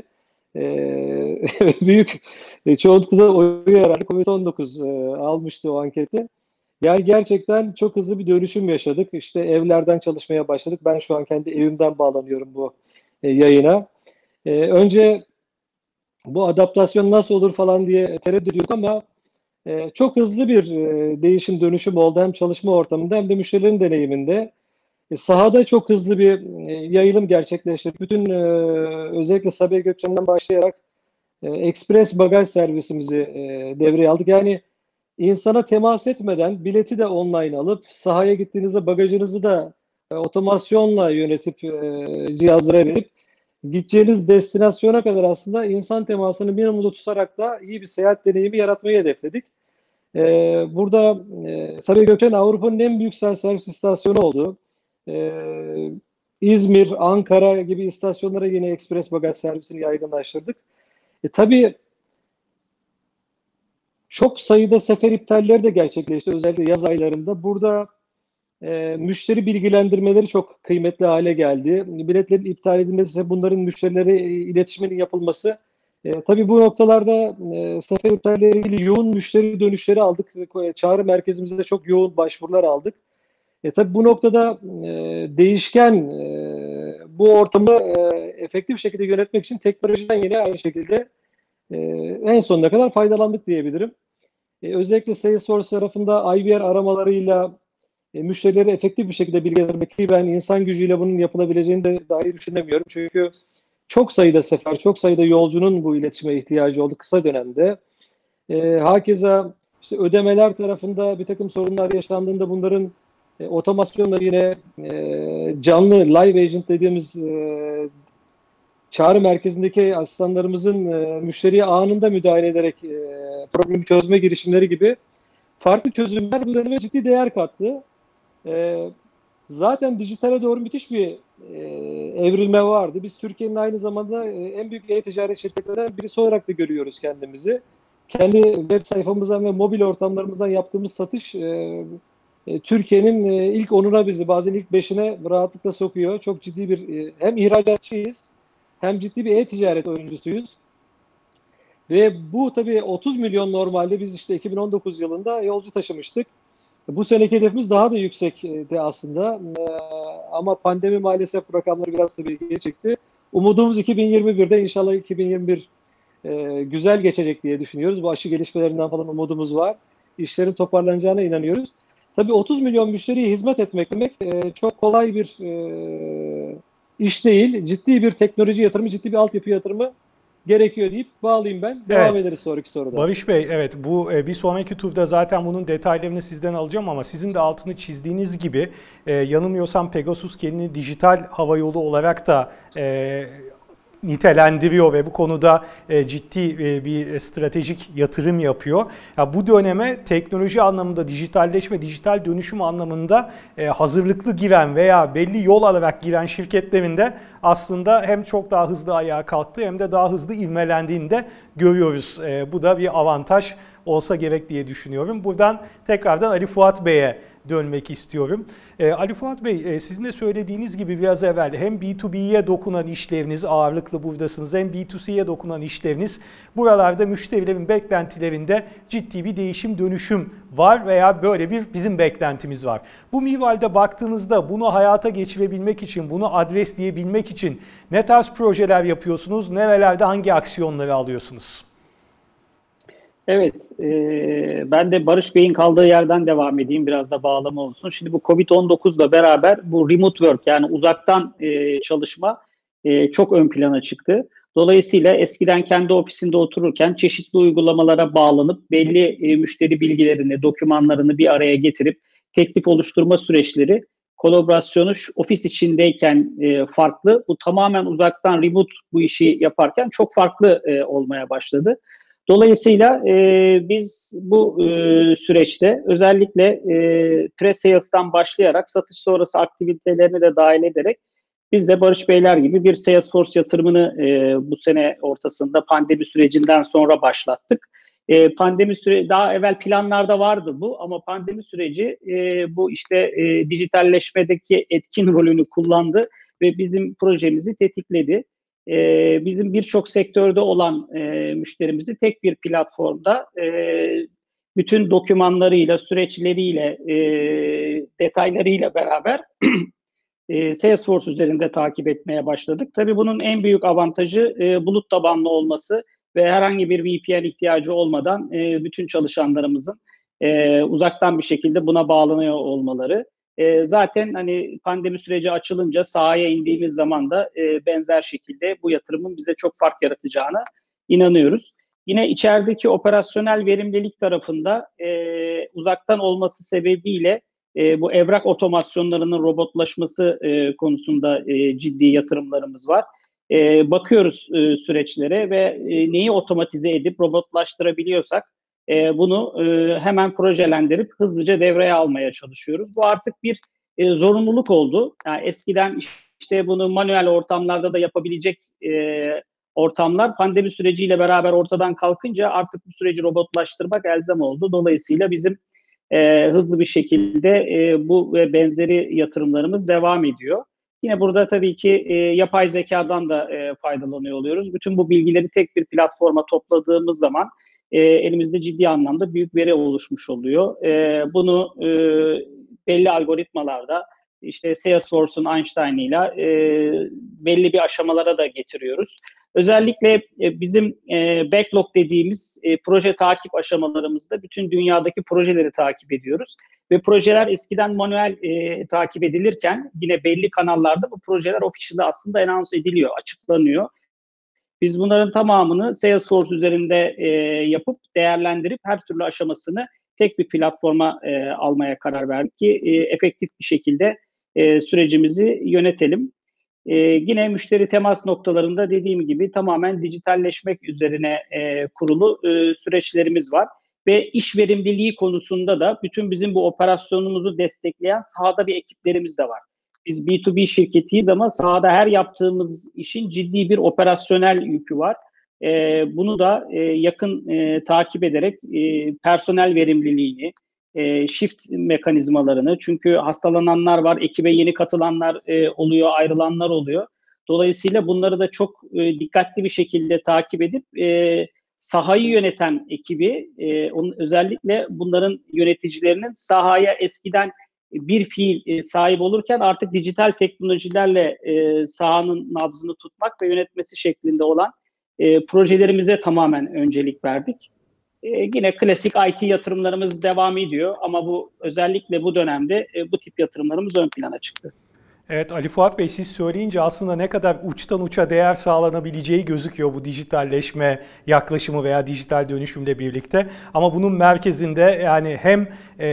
Büyük çoğunlukla oyu herhalde Covid-19 almıştı o ankette. Yani gerçekten çok hızlı bir dönüşüm yaşadık. İşte evlerden çalışmaya başladık. Ben şu an kendi evimden bağlanıyorum bu yayına. Önce bu adaptasyon nasıl olur falan diye tereddüt ediyorduk ama çok hızlı bir değişim dönüşüm oldu. Hem çalışma ortamında hem de müşterilerin deneyiminde. Sahada çok hızlı bir yayılım gerçekleşti. Bütün özellikle Sabiha Gökçen'den başlayarak ekspres bagaj servisimizi devreye aldık. Yani insana temas etmeden bileti de online alıp sahaya gittiğinizde bagajınızı da otomasyonla yönetip cihazlara verip gideceğiniz destinasyona kadar aslında insan temasını minimumda tutarak da iyi bir seyahat deneyimi yaratmayı hedefledik. Burada Sabiha Gökçen Avrupa'nın en büyük self-servis istasyonu oldu. İzmir, Ankara gibi istasyonlara yine ekspres bagaj servisini yaygınlaştırdık. Tabii çok sayıda sefer iptalleri de gerçekleşti özellikle yaz aylarında. Burada müşteri bilgilendirmeleri çok kıymetli hale geldi. Biletlerin iptal edilmesi, bunların müşterilere iletişiminin yapılması. Tabii bu noktalarda sefer iptalleriyle ilgili yoğun müşteri dönüşleri aldık. Çağrı merkezimizde çok yoğun başvurular aldık. Tabii bu noktada değişken bu ortamı efektif şekilde yönetmek için teknolojiden yine aynı şekilde en sonuna kadar faydalandık diyebilirim. Özellikle Salesforce tarafında IVR aramalarıyla müşterileri efektif bir şekilde bilgilendirmek, ki ben insan gücüyle bunun yapılabileceğini de dahi düşünemiyorum. Çünkü çok sayıda sefer, çok sayıda yolcunun bu iletişime ihtiyacı oldu kısa dönemde. Hakeza işte ödemeler tarafında bir takım sorunlar yaşandığında bunların otomasyonla yine canlı live agent dediğimiz çağrı merkezindeki asistanlarımızın müşteriye anında müdahale ederek problemi çözme girişimleri gibi farklı çözümler bu döneme ciddi değer kattı. Zaten dijitale doğru müthiş bir evrilme vardı. Biz Türkiye'nin aynı zamanda en büyük e-ticaret şirketlerinden birisi olarak da görüyoruz kendimizi. Kendi web sayfamızdan ve mobil ortamlarımızdan yaptığımız satış Türkiye'nin ilk 10'una bizi, bazen ilk 5'ine rahatlıkla sokuyor. Çok ciddi bir hem ihracatçıyız hem ciddi bir e-ticaret oyuncusuyuz. Ve bu tabii 30 milyon, normalde biz işte 2019 yılında yolcu taşımıştık. Bu seneki hedefimiz daha da yüksekti aslında. Ama pandemi maalesef bu rakamları biraz tabii geri çekti. Umudumuz 2021'de inşallah 2021 güzel geçecek diye düşünüyoruz. Bu aşı gelişmelerinden falan umudumuz var. İşlerin toparlanacağına inanıyoruz. Tabii 30 milyon müşteriye hizmet etmek demek çok kolay bir iş değil. Ciddi bir teknoloji yatırımı, ciddi bir altyapı yatırımı gerekiyor deyip bağlayayım ben. Devam ederiz sonraki soruda. Barış Bey, evet, bu bir sonraki turda zaten bunun detaylarını sizden alacağım ama sizin de altını çizdiğiniz gibi yanılmıyorsam Pegasus kendini dijital havayolu olarak da nitelendiriyor ve bu konuda ciddi bir stratejik yatırım yapıyor. Ya bu döneme teknoloji anlamında, dijitalleşme, dijital dönüşüm anlamında hazırlıklı giren veya belli yol alarak giren şirketlerin de aslında hem çok daha hızlı ayağa kalktı hem de daha hızlı ivmelendiğini de görüyoruz. Bu da bir avantaj olsa gerek diye düşünüyorum. Buradan tekrardan Ali Fuat Bey'e dönmek istiyorum. Ali Fuat Bey, sizin de söylediğiniz gibi biraz evvel hem B2B'ye dokunan işleriniz, ağırlıklı buradasınız, hem B2C'ye dokunan işleriniz, buralarda müşterilerin beklentilerinde ciddi bir değişim, dönüşüm var veya böyle bir bizim beklentimiz var. Bu minvalde baktığınızda bunu hayata geçirebilmek için, bunu adresleyebilmek için ne tarz projeler yapıyorsunuz, nerelerde hangi aksiyonları alıyorsunuz? Evet, ben de Barış Bey'in kaldığı yerden devam edeyim, biraz da bağlama olsun. Şimdi bu Covid-19'la beraber bu remote work, yani uzaktan çalışma çok ön plana çıktı. Dolayısıyla eskiden kendi ofisinde otururken çeşitli uygulamalara bağlanıp belli müşteri bilgilerini, dokümanlarını bir araya getirip teklif oluşturma süreçleri, kolaborasyonu ofis içindeyken farklı, bu tamamen uzaktan remote bu işi yaparken çok farklı olmaya başladı. Dolayısıyla biz bu süreçte özellikle pre-sales'tan başlayarak satış sonrası aktivitelerini de dahil ederek biz de Barış Beyler gibi bir Salesforce yatırımını bu sene ortasında pandemi sürecinden sonra başlattık. Pandemi süreci daha evvel planlarda vardı bu, ama pandemi süreci bu işte dijitalleşmedeki etkin rolünü kullandı ve bizim projemizi tetikledi. Bizim birçok sektörde olan müşterimizi tek bir platformda bütün dokümanlarıyla, süreçleriyle, detaylarıyla beraber Salesforce üzerinde takip etmeye başladık. Tabii bunun en büyük avantajı bulut tabanlı olması ve herhangi bir VPN ihtiyacı olmadan bütün çalışanlarımızın uzaktan bir şekilde buna bağlanıyor olmaları. Zaten hani pandemi süreci açılınca sahaya indiğimiz zaman da benzer şekilde bu yatırımın bize çok fark yaratacağına inanıyoruz. Yine içerideki operasyonel verimlilik tarafında uzaktan olması sebebiyle bu evrak otomasyonlarının robotlaşması konusunda ciddi yatırımlarımız var. Bakıyoruz süreçlere ve neyi otomatize edip robotlaştırabiliyorsak bunu hemen projelendirip hızlıca devreye almaya çalışıyoruz. Bu artık bir zorunluluk oldu. Yani eskiden işte bunu manuel ortamlarda da yapabilecek ortamlar pandemi süreciyle beraber ortadan kalkınca artık bu süreci robotlaştırmak elzem oldu. Dolayısıyla bizim hızlı bir şekilde bu ve benzeri yatırımlarımız devam ediyor. Yine burada tabii ki yapay zekadan da faydalanıyor oluyoruz. Bütün bu bilgileri tek bir platforma topladığımız zaman elimizde ciddi anlamda büyük veri oluşmuş oluyor. Bunu belli algoritmalarda işte Salesforce'un Einstein'ıyla belli bir aşamalara da getiriyoruz. Özellikle bizim backlog dediğimiz proje takip aşamalarımızda bütün dünyadaki projeleri takip ediyoruz. Ve projeler eskiden manuel takip edilirken yine belli kanallarda bu projeler official'da aslında announce ediliyor, açıklanıyor. Biz bunların tamamını Salesforce üzerinde yapıp değerlendirip her türlü aşamasını tek bir platforma almaya karar verdik ki efektif bir şekilde sürecimizi yönetelim. Yine müşteri temas noktalarında dediğim gibi tamamen dijitalleşmek üzerine kurulu süreçlerimiz var. Ve iş verimliliği konusunda da bütün bizim bu operasyonumuzu destekleyen sahada bir ekiplerimiz de var. Biz B2B şirketiyiz ama sahada her yaptığımız işin ciddi bir operasyonel yükü var. Bunu da yakın takip ederek personel verimliliğini, shift mekanizmalarını, çünkü hastalananlar var, ekibe yeni katılanlar oluyor, ayrılanlar oluyor. Dolayısıyla bunları da çok dikkatli bir şekilde takip edip sahayı yöneten ekibi, özellikle bunların yöneticilerinin sahaya eskiden bir fiil sahip olurken artık dijital teknolojilerle sahanın nabzını tutmak ve yönetmesi şeklinde olan projelerimize tamamen öncelik verdik. Yine klasik IT yatırımlarımız devam ediyor ama bu özellikle bu dönemde bu tip yatırımlarımız ön plana çıktı. Evet Ali Fuat Bey, siz söyleyince aslında ne kadar uçtan uça değer sağlanabileceği gözüküyor bu dijitalleşme yaklaşımı veya dijital dönüşümle birlikte. Ama bunun merkezinde yani hem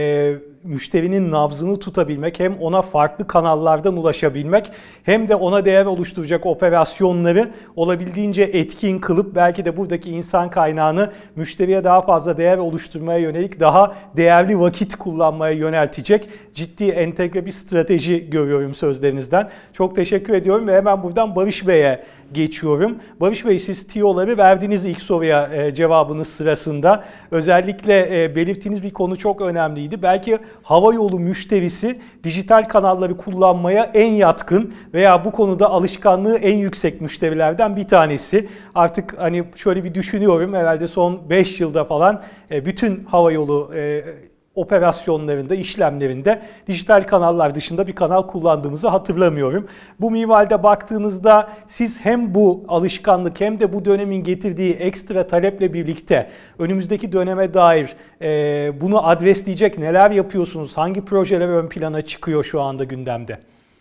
müşterinin nabzını tutabilmek, hem ona farklı kanallardan ulaşabilmek, hem de ona değer oluşturacak operasyonları olabildiğince etkin kılıp belki de buradaki insan kaynağını müşteriye daha fazla değer oluşturmaya yönelik daha değerli vakit kullanmaya yöneltecek ciddi entegre bir strateji görüyorum sözlerinizden. Çok teşekkür ediyorum ve hemen buradan Barış Bey'e geçiyorum. Barış Bey, siz tiyoları verdiniz ilk soruya cevabınız sırasında. Özellikle belirttiğiniz bir konu çok önemliydi. Belki havayolu müşterisi dijital kanalları kullanmaya en yatkın veya bu konuda alışkanlığı en yüksek müşterilerden bir tanesi. Artık hani şöyle bir düşünüyorum, herhalde son 5 yılda falan bütün havayolu operasyonlarında, işlemlerinde dijital kanallar dışında bir kanal kullandığımızı hatırlamıyorum. Bu minvalde baktığınızda siz hem bu alışkanlık hem de bu dönemin getirdiği ekstra taleple birlikte önümüzdeki döneme dair bunu adresleyecek neler yapıyorsunuz? Hangi projeler ön plana çıkıyor şu anda gündemde?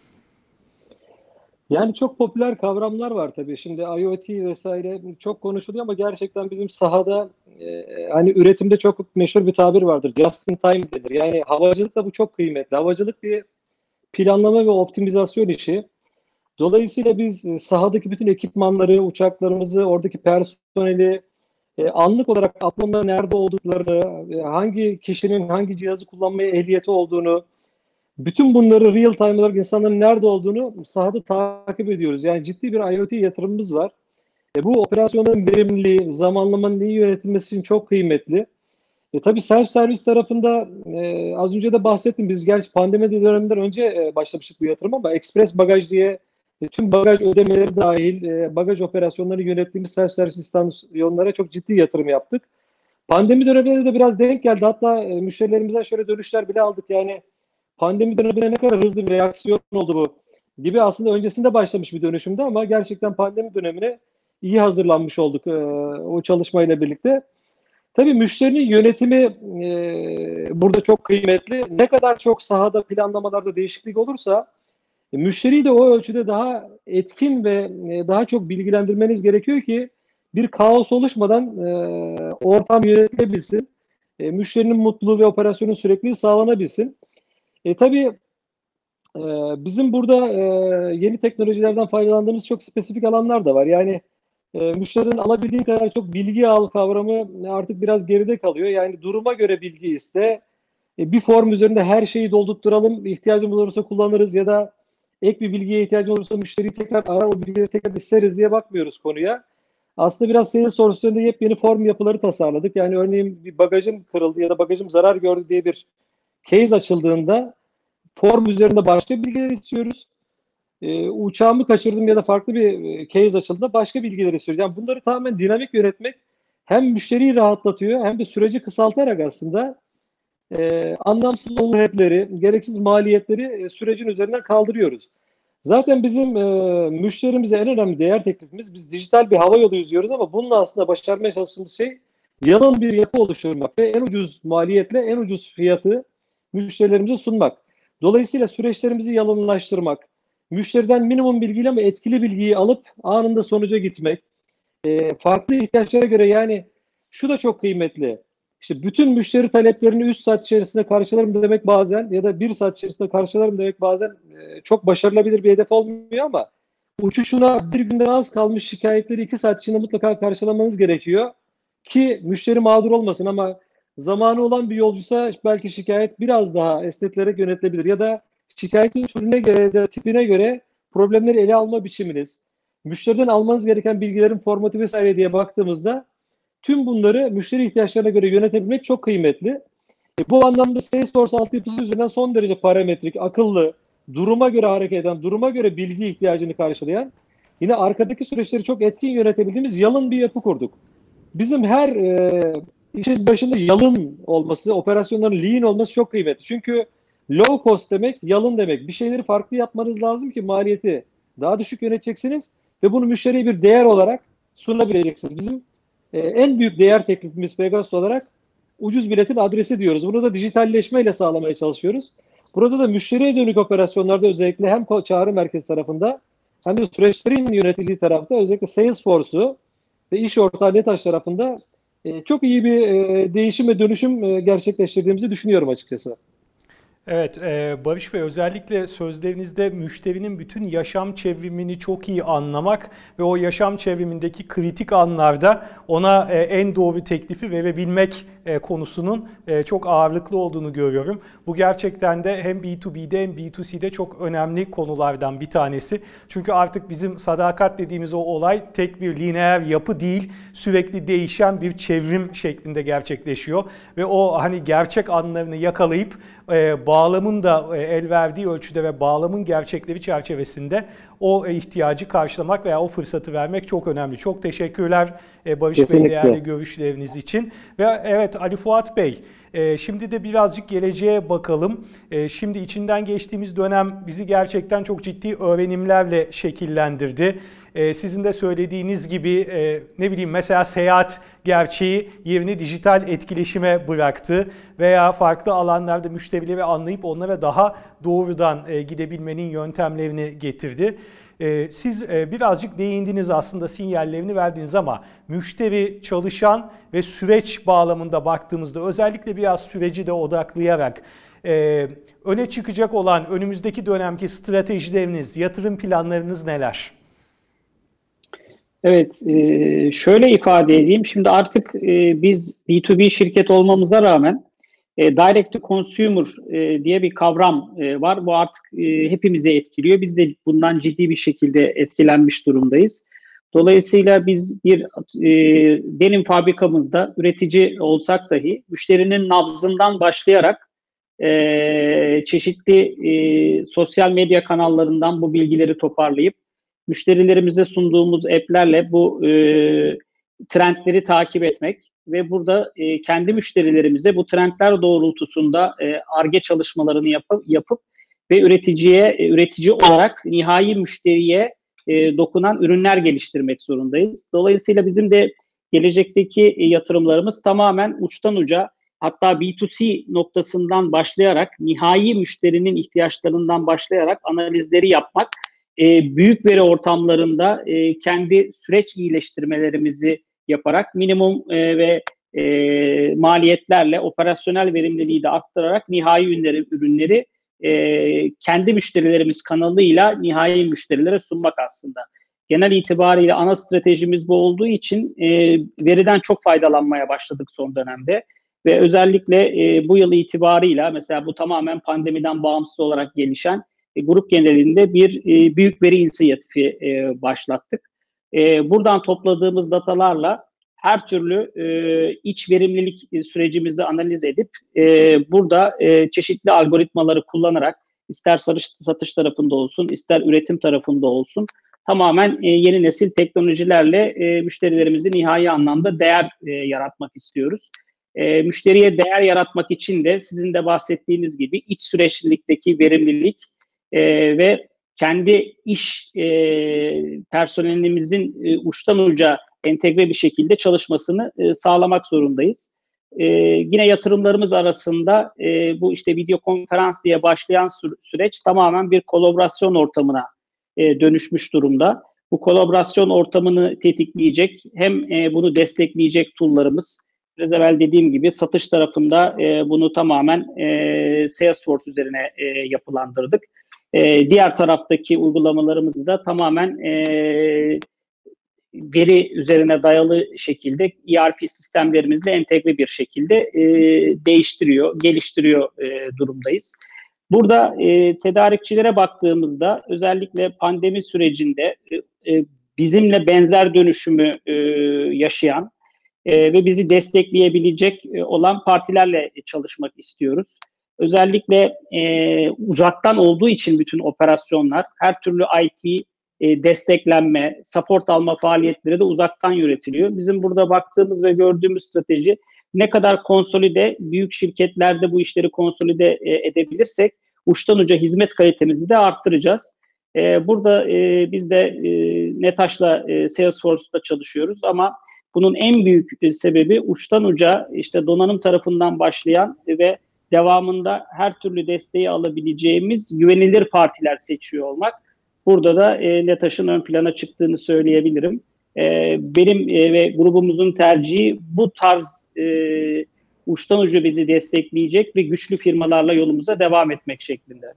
Yani çok popüler kavramlar var tabii. Şimdi IoT vesaire çok konuşuluyor ama gerçekten bizim sahada hani üretimde çok meşhur bir tabir vardır. Just in time denir. Yani havacılıkta bu çok kıymetli. Havacılık bir planlama ve optimizasyon işi. Dolayısıyla biz sahadaki bütün ekipmanları, uçaklarımızı, oradaki personeli anlık olarak atlamaların nerede olduklarını, hangi kişinin hangi cihazı kullanmaya ehliyeti olduğunu, bütün bunları real time olarak insanların nerede olduğunu sahada takip ediyoruz. Yani ciddi bir IoT yatırımımız var. Bu operasyonların verimliliği, zamanlamanın iyi yönetilmesi için çok kıymetli. Tabii self servis tarafında az önce de bahsettim. Biz gerçi pandemi döneminden önce başlamıştık bu yatırım ama Express Bagaj diye tüm bagaj ödemeleri dahil bagaj operasyonları yönettiğimiz self servis istasyonlara çok ciddi yatırım yaptık. Pandemi döneminde de biraz denk geldi. Hatta müşterilerimizden şöyle dönüşler bile aldık. Yani pandemi döneminde ne kadar hızlı bir reaksiyon oldu bu gibi, aslında öncesinde başlamış bir dönüşümde ama gerçekten pandemi dönemine iyi hazırlanmış olduk o çalışmayla birlikte. Tabii müşterinin yönetimi burada çok kıymetli. Ne kadar çok sahada planlamalarda değişiklik olursa müşteriyi de o ölçüde daha etkin ve daha çok bilgilendirmeniz gerekiyor ki bir kaos oluşmadan ortam yönetilebilsin. Müşterinin mutluluğu ve operasyonun sürekliliği sağlanabilsin. Tabii bizim burada yeni teknolojilerden faydalandığımız çok spesifik alanlar da var. Yani müşterinin alabildiği kadar çok bilgi al kavramı artık biraz geride kalıyor. Yani duruma göre bilgi iste. Bir form üzerinde her şeyi doldurtturalım, ihtiyacımız olursa kullanırız ya da ek bir bilgiye ihtiyacımız olursa müşteriyi tekrar arar, o bilgileri tekrar isteriz diye bakmıyoruz konuya. Aslında biraz Salesforce üzerinde yepyeni form yapıları tasarladık. Yani örneğin bir bagajım kırıldı ya da bagajım zarar gördü diye bir case açıldığında form üzerinde başka bilgiler istiyoruz. Uçağımı kaçırdım ya da farklı bir case açıldığında başka bilgiler istiyoruz. Yani bunları tamamen dinamik yönetmek hem müşteriyi rahatlatıyor hem de süreci kısaltarak aslında anlamsız overhead'leri, gereksiz maliyetleri sürecin üzerinden kaldırıyoruz. Zaten bizim müşterimize en önemli değer teklifimiz, biz dijital bir hava yolu yüzüyoruz ama bununla aslında başarmaya çalıştığımız şey yalın bir yapı oluşturmak ve en ucuz maliyetle en ucuz fiyatı müşterilerimize sunmak. Dolayısıyla süreçlerimizi yalınlaştırmak, müşteriden minimum bilgiyle ama etkili bilgiyi alıp anında sonuca gitmek, farklı ihtiyaçlara göre, yani şu da çok kıymetli. İşte bütün müşteri taleplerini 3 saat içerisinde karşılarım demek bazen ya da 1 saat içerisinde karşılarım demek bazen çok başarılabilir bir hedef olmuyor ama uçuşuna bir günden az kalmış şikayetleri 2 saat içinde mutlaka karşılamanız gerekiyor ki müşteri mağdur olmasın, ama zamanı olan bir yolcuysa belki şikayet biraz daha esnetilerek yönetilebilir ya da şikayetin türüne göre ya da tipine göre problemleri ele alma biçiminiz, müşteriden almanız gereken bilgilerin formatı vesaire diye baktığımızda tüm bunları müşteri ihtiyaçlarına göre yönetebilmek çok kıymetli. Bu anlamda Salesforce altyapısı üzerinden son derece parametrik, akıllı, duruma göre hareket eden, duruma göre bilgi ihtiyacını karşılayan, yine arkadaki süreçleri çok etkin yönetebildiğimiz yalın bir yapı kurduk. Bizim her işin başında yalın olması, operasyonların lean olması çok kıymetli. Çünkü low cost demek, yalın demek. Bir şeyleri farklı yapmanız lazım ki maliyeti daha düşük yöneteceksiniz ve bunu müşteriye bir değer olarak sunabileceksiniz. Bizim en büyük değer teklifimiz Pegasus olarak ucuz biletin adresi diyoruz. Bunu da dijitalleşmeyle sağlamaya çalışıyoruz. Burada da müşteriye dönük operasyonlarda özellikle hem çağrı merkezi tarafında hem de süreçlerin yönetildiği tarafta özellikle Salesforce'u ve iş ortağı NetAş tarafında çok iyi bir değişim ve dönüşüm gerçekleştirdiğimizi düşünüyorum açıkçası. Evet, Barış Bey, özellikle sözlerinizde müşterinin bütün yaşam çevrimini çok iyi anlamak ve o yaşam çevrimindeki kritik anlarda ona en doğru teklifi verebilmek konusunun çok ağırlıklı olduğunu görüyorum. Bu gerçekten de hem B2B'de hem B2C'de çok önemli konulardan bir tanesi. Çünkü artık bizim sadakat dediğimiz o olay tek bir lineer yapı değil, sürekli değişen bir çevrim şeklinde gerçekleşiyor. Ve o hani gerçek anlarını yakalayıp bağlamın da el verdiği ölçüde ve bağlamın gerçekleri çerçevesinde o ihtiyacı karşılamak veya o fırsatı vermek çok önemli. Çok teşekkürler Barış Kesinlikle. Bey değerli görüşleriniz için. Ve evet Ali Fuat Bey, şimdi de birazcık geleceğe bakalım. Şimdi içinden geçtiğimiz dönem bizi gerçekten çok ciddi öğrenimlerle şekillendirdi. Sizin de söylediğiniz gibi ne bileyim mesela seyahat gerçeği yerini dijital etkileşime bıraktı veya farklı alanlarda müşterileri anlayıp onlara daha doğrudan gidebilmenin yöntemlerini getirdi. Siz birazcık değindiniz aslında sinyallerini verdiniz ama müşteri, çalışan ve süreç bağlamında baktığımızda özellikle biraz süreci de odaklayarak öne çıkacak olan önümüzdeki dönemki stratejileriniz, yatırım planlarınız neler? Evet, şöyle ifade edeyim. Şimdi artık biz B2B şirket olmamıza rağmen direct to consumer diye bir kavram var. Bu artık hepimizi etkiliyor. Biz de bundan ciddi bir şekilde etkilenmiş durumdayız. Dolayısıyla biz bir denim fabrikamızda üretici olsak dahi müşterinin nabzından başlayarak çeşitli sosyal medya kanallarından bu bilgileri toparlayıp müşterilerimize sunduğumuz app'lerle bu trendleri takip etmek ve burada kendi müşterilerimize bu trendler doğrultusunda Ar-Ge çalışmalarını yapıp ve üretici olarak nihai müşteriye dokunan ürünler geliştirmek zorundayız. Dolayısıyla bizim de gelecekteki yatırımlarımız tamamen uçtan uca, hatta B2C noktasından başlayarak nihai müşterinin ihtiyaçlarından başlayarak analizleri yapmak, büyük veri ortamlarında kendi süreç iyileştirmelerimizi yaparak minimum ve maliyetlerle operasyonel verimliliği de arttırarak nihai ürünleri kendi müşterilerimiz kanalıyla nihai müşterilere sunmak aslında. Genel itibariyle ana stratejimiz bu olduğu için veriden çok faydalanmaya başladık son dönemde. Ve özellikle bu yıl itibarıyla mesela bu tamamen pandemiden bağımsız olarak gelişen grup genelinde bir büyük veri inisiyatifi başlattık. Buradan topladığımız datalarla her türlü iç verimlilik sürecimizi analiz edip burada çeşitli algoritmaları kullanarak ister satış tarafında olsun, ister üretim tarafında olsun tamamen yeni nesil teknolojilerle müşterilerimizi nihai anlamda değer yaratmak istiyoruz. Müşteriye değer yaratmak için de sizin de bahsettiğiniz gibi iç süreçlilikteki verimlilik ve kendi iş personelimizin uçtan uca entegre bir şekilde çalışmasını sağlamak zorundayız. Yine yatırımlarımız arasında bu işte video konferans diye başlayan süreç tamamen bir kolaborasyon ortamına dönüşmüş durumda. Bu kolaborasyon ortamını tetikleyecek, hem bunu destekleyecek tool'larımız, biraz evvel dediğim gibi satış tarafında bunu tamamen Salesforce üzerine yapılandırdık. Diğer taraftaki uygulamalarımızı da tamamen veri üzerine dayalı şekilde ERP sistemlerimizle entegre bir şekilde geliştiriyor durumdayız. Burada tedarikçilere baktığımızda özellikle pandemi sürecinde bizimle benzer dönüşümü yaşayan ve bizi destekleyebilecek olan partilerle çalışmak istiyoruz. Özellikle uzaktan olduğu için bütün operasyonlar, her türlü IT desteklenme, support alma faaliyetleri de uzaktan yönetiliyor. Bizim burada baktığımız ve gördüğümüz strateji, ne kadar konsolide, büyük şirketlerde bu işleri konsolide edebilirsek uçtan uca hizmet kalitemizi de arttıracağız. Burada biz de Netaş'la Salesforce'da çalışıyoruz ama bunun en büyük sebebi uçtan uca işte donanım tarafından başlayan ve devamında her türlü desteği alabileceğimiz güvenilir partiler seçiyor olmak. Burada da Netaş'ın ön plana çıktığını söyleyebilirim. Benim ve grubumuzun tercihi bu tarz uçtan uca bizi destekleyecek ve güçlü firmalarla yolumuza devam etmek şeklinde.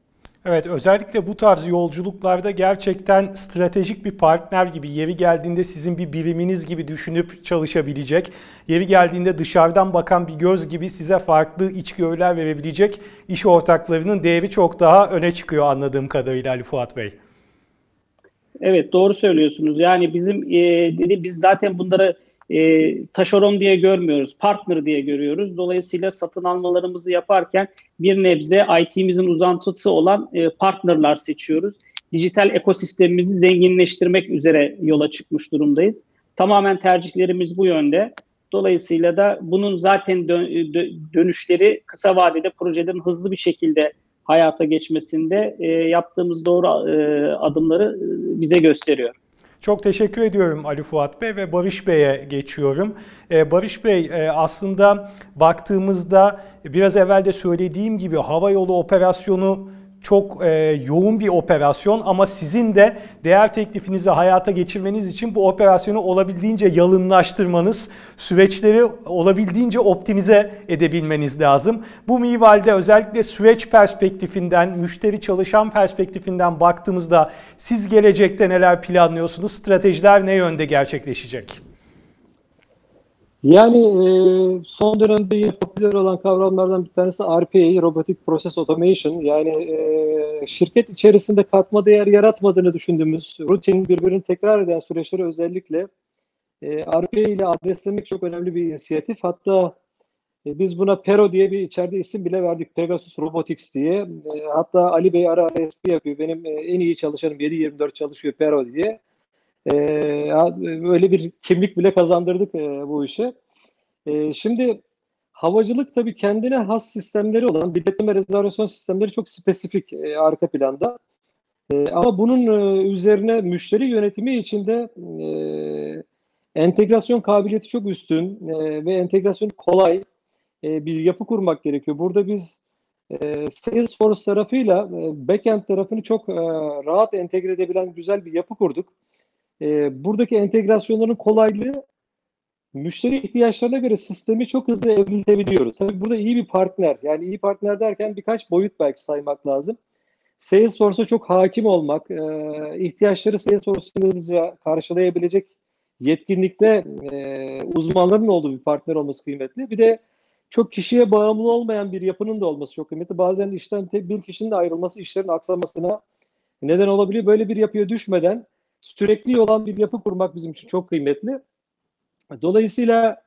Evet, özellikle bu tarz yolculuklarda gerçekten stratejik bir partner gibi, yeri geldiğinde sizin bir biriminiz gibi düşünüp çalışabilecek, yeri geldiğinde dışarıdan bakan bir göz gibi size farklı içgörüler verebilecek iş ortaklarının değeri çok daha öne çıkıyor anladığım kadarıyla Ali Fuat Bey. Evet, doğru söylüyorsunuz. Yani biz zaten bunları taşeron diye görmüyoruz, partner diye görüyoruz. Dolayısıyla satın almalarımızı yaparken bir nebze IT'mizin uzantısı olan partnerlar seçiyoruz. Dijital ekosistemimizi zenginleştirmek üzere yola çıkmış durumdayız. Tamamen tercihlerimiz bu yönde. Dolayısıyla da bunun zaten dönüşleri kısa vadede projelerin hızlı bir şekilde hayata geçmesinde yaptığımız doğru adımları bize gösteriyor. Çok teşekkür ediyorum Ali Fuat Bey ve Barış Bey'e geçiyorum. Barış Bey, aslında baktığımızda biraz evvel de söylediğim gibi havayolu operasyonu çok yoğun bir operasyon ama sizin de değer teklifinizi hayata geçirmeniz için bu operasyonu olabildiğince yalınlaştırmanız, süreçleri olabildiğince optimize edebilmeniz lazım. Bu minvalde özellikle süreç perspektifinden, müşteri çalışan perspektifinden baktığımızda siz gelecekte neler planlıyorsunuz, stratejiler ne yönde gerçekleşecek? Yani son dönemde yine popüler olan kavramlardan bir tanesi RPA, Robotic Process Automation. Yani şirket içerisinde katma değer yaratmadığını düşündüğümüz, rutin, birbirini tekrar eden süreçleri özellikle RPA ile adreslemek çok önemli bir inisiyatif. Hatta biz buna Pero diye bir içeride isim bile verdik, Pegasus Robotics diye. Hatta Ali Bey ara ara espri yapıyor. Benim en iyi çalışanım 7/24 çalışıyor Pero diye. Öyle bir kimlik bile kazandırdık bu işe. Şimdi havacılık tabii kendine has sistemleri olan biletleme rezervasyon sistemleri çok spesifik arka planda. Ama bunun üzerine müşteri yönetimi içinde entegrasyon kabiliyeti çok üstün ve entegrasyon kolay bir yapı kurmak gerekiyor. Burada biz Salesforce tarafıyla backend tarafını çok rahat entegre edebilen güzel bir yapı kurduk. Buradaki entegrasyonların kolaylığı müşteri ihtiyaçlarına göre sistemi çok hızlı evriltebiliyoruz. Tabii burada iyi bir partner, yani iyi partner derken birkaç boyut belki saymak lazım. Salesforce'a çok hakim olmak, ihtiyaçları Salesforce'un hızlıca karşılayabilecek yetkinlikte uzmanların olduğu bir partner olması kıymetli. Bir de çok kişiye bağımlı olmayan bir yapının da olması çok kıymetli. Bazen işten bir kişinin de ayrılması işlerin aksamasına neden olabiliyor. Böyle bir yapıya düşmeden sürekli olan bir yapı kurmak bizim için çok kıymetli. Dolayısıyla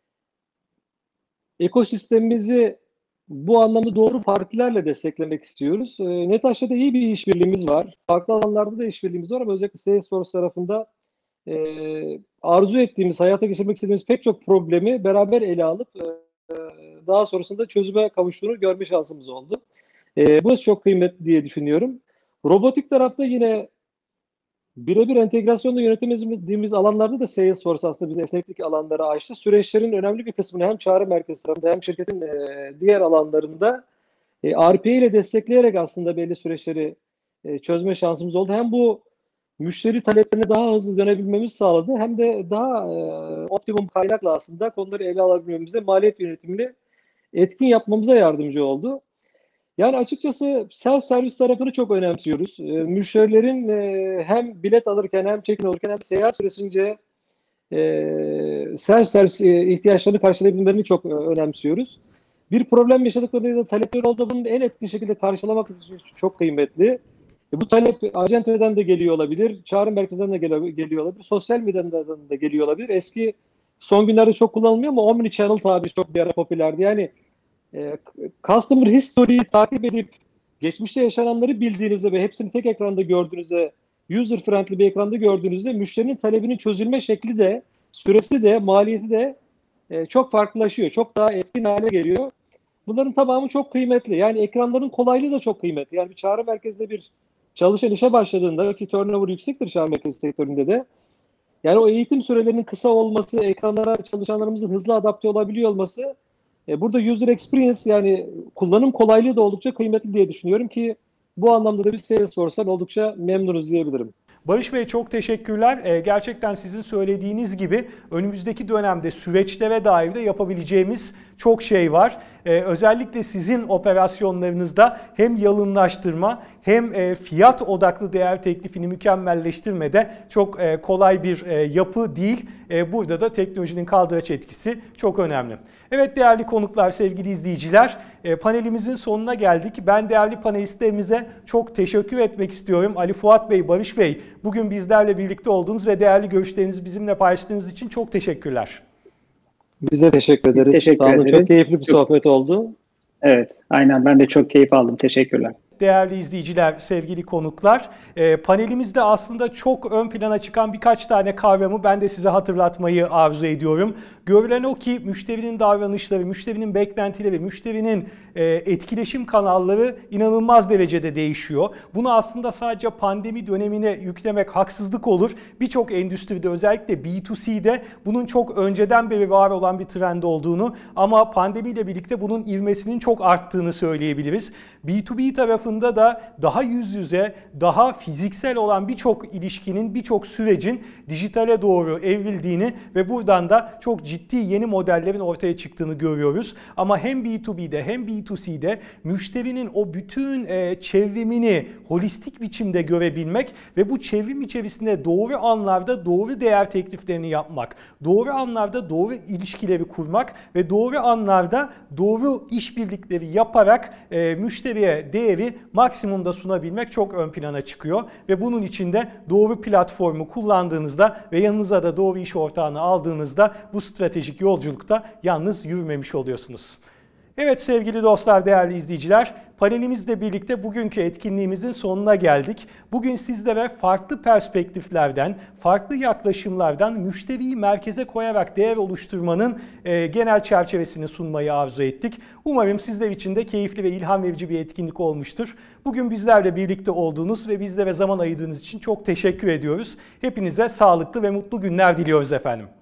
ekosistemimizi bu anlamda doğru partilerle desteklemek istiyoruz. Netaş'ta da iyi bir işbirliğimiz var. Farklı alanlarda da işbirliğimiz var ama özellikle Salesforce tarafında arzu ettiğimiz, hayata geçirmek istediğimiz pek çok problemi beraber ele alıp daha sonrasında çözüme kavuştuğunu görme şansımız oldu. Bu çok kıymetli diye düşünüyorum. Robotik tarafta yine birebir entegrasyonla yönetemediğimiz alanlarda da Salesforce aslında bize esneklik alanları açtı. Süreçlerin önemli bir kısmını hem çağrı merkezi tarafında hem şirketin diğer alanlarında RPA ile destekleyerek aslında belli süreçleri çözme şansımız oldu. Hem bu müşteri taleplerine daha hızlı dönebilmemiz sağladı hem de daha optimum kaynakla aslında konuları ele alabilmemize, maliyet yönetimini etkin yapmamıza yardımcı oldu. Yani açıkçası self servis tarafını çok önemsiyoruz. Müşterilerin hem bilet alırken hem check-in alırken hem seyahat süresince self servis ihtiyaçlarını karşılayabilmelerini çok önemsiyoruz. Bir problem yaşadıklarında ya da talepleri olduğunda bunun en etkin şekilde karşılamak için çok kıymetli. Bu talep acenteden de geliyor olabilir, çağrı merkezinden de geliyor olabilir, sosyal medyadan da geliyor olabilir. Eski son günlerde çok kullanılmıyor ama omni channel tabiri çok bir ara popülerdi. Yani customer history'yi takip edip geçmişte yaşananları bildiğinizde ve hepsini tek ekranda gördüğünüzde, user friendly bir ekranda gördüğünüzde müşterinin talebinin çözülme şekli de, süresi de, maliyeti de çok farklılaşıyor. Çok daha etkin hale geliyor. Bunların tamamı çok kıymetli. Yani ekranların kolaylığı da çok kıymetli. Yani bir çağrı merkezinde bir çalışan işe başladığında ki turnover yüksektir çağrı merkezi sektöründe de. Yani o eğitim sürelerinin kısa olması, ekranlara çalışanlarımızın hızlı adapte olabiliyor olması burada user experience yani kullanım kolaylığı da oldukça kıymetli diye düşünüyorum ki bu anlamda da biz Salesforce'dan oldukça memnunuz diyebilirim. Barış Bey çok teşekkürler. Gerçekten sizin söylediğiniz gibi önümüzdeki dönemde süreçlere dair de yapabileceğimiz çok şey var. Özellikle sizin operasyonlarınızda hem yalınlaştırma hem fiyat odaklı değer teklifini mükemmelleştirmede çok kolay bir yapı değil. Burada da teknolojinin kaldıraç etkisi çok önemli. Evet değerli konuklar, sevgili izleyiciler, panelimizin sonuna geldik. Ben değerli panelistlerimize çok teşekkür etmek istiyorum. Ali Fuat Bey, Barış Bey, bugün bizlerle birlikte olduğunuz ve değerli görüşlerinizi bizimle paylaştığınız için çok teşekkürler. Biz de teşekkür ederiz. Biz teşekkür Sağ olun. ederiz. Çok keyifli bir sohbet oldu. Evet, aynen ben de çok keyif aldım. Teşekkürler. Değerli izleyiciler, sevgili konuklar, panelimizde aslında çok ön plana çıkan birkaç tane kavramı ben de size hatırlatmayı arzu ediyorum. Görülen o ki müşterinin davranışları, müşterinin beklentileri, müşterinin etkileşim kanalları inanılmaz derecede değişiyor. Bunu aslında sadece pandemi dönemine yüklemek haksızlık olur. Birçok endüstride, özellikle B2C'de bunun çok önceden beri var olan bir trend olduğunu ama pandemiyle birlikte bunun ivmesinin çok arttığını söyleyebiliriz. B2B tarafında da daha yüz yüze, daha fiziksel olan birçok ilişkinin, birçok sürecin dijitale doğru evrildiğini ve buradan da çok ciddi yeni modellerin ortaya çıktığını görüyoruz. Ama hem B2B'de hem B2C'de müşterinin o bütün çevrimini holistik biçimde görebilmek ve bu çevrim içerisinde doğru anlarda doğru değer tekliflerini yapmak, doğru anlarda doğru ilişkileri kurmak ve doğru anlarda doğru işbirlikleri yaparak müşteriye değeri maksimumda sunabilmek çok ön plana çıkıyor. Ve bunun için de doğru platformu kullandığınızda ve yanınıza da doğru iş ortağını aldığınızda bu stratejik yolculukta yalnız yürümemiş oluyorsunuz. Evet sevgili dostlar, değerli izleyiciler, panelimizle birlikte bugünkü etkinliğimizin sonuna geldik. Bugün sizlere farklı perspektiflerden, farklı yaklaşımlardan müşteriyi merkeze koyarak değer oluşturmanın genel çerçevesini sunmayı arzu ettik. Umarım sizler için de keyifli ve ilham verici bir etkinlik olmuştur. Bugün bizlerle birlikte olduğunuz ve bizlere zaman ayırdığınız için çok teşekkür ediyoruz. Hepinize sağlıklı ve mutlu günler diliyoruz efendim.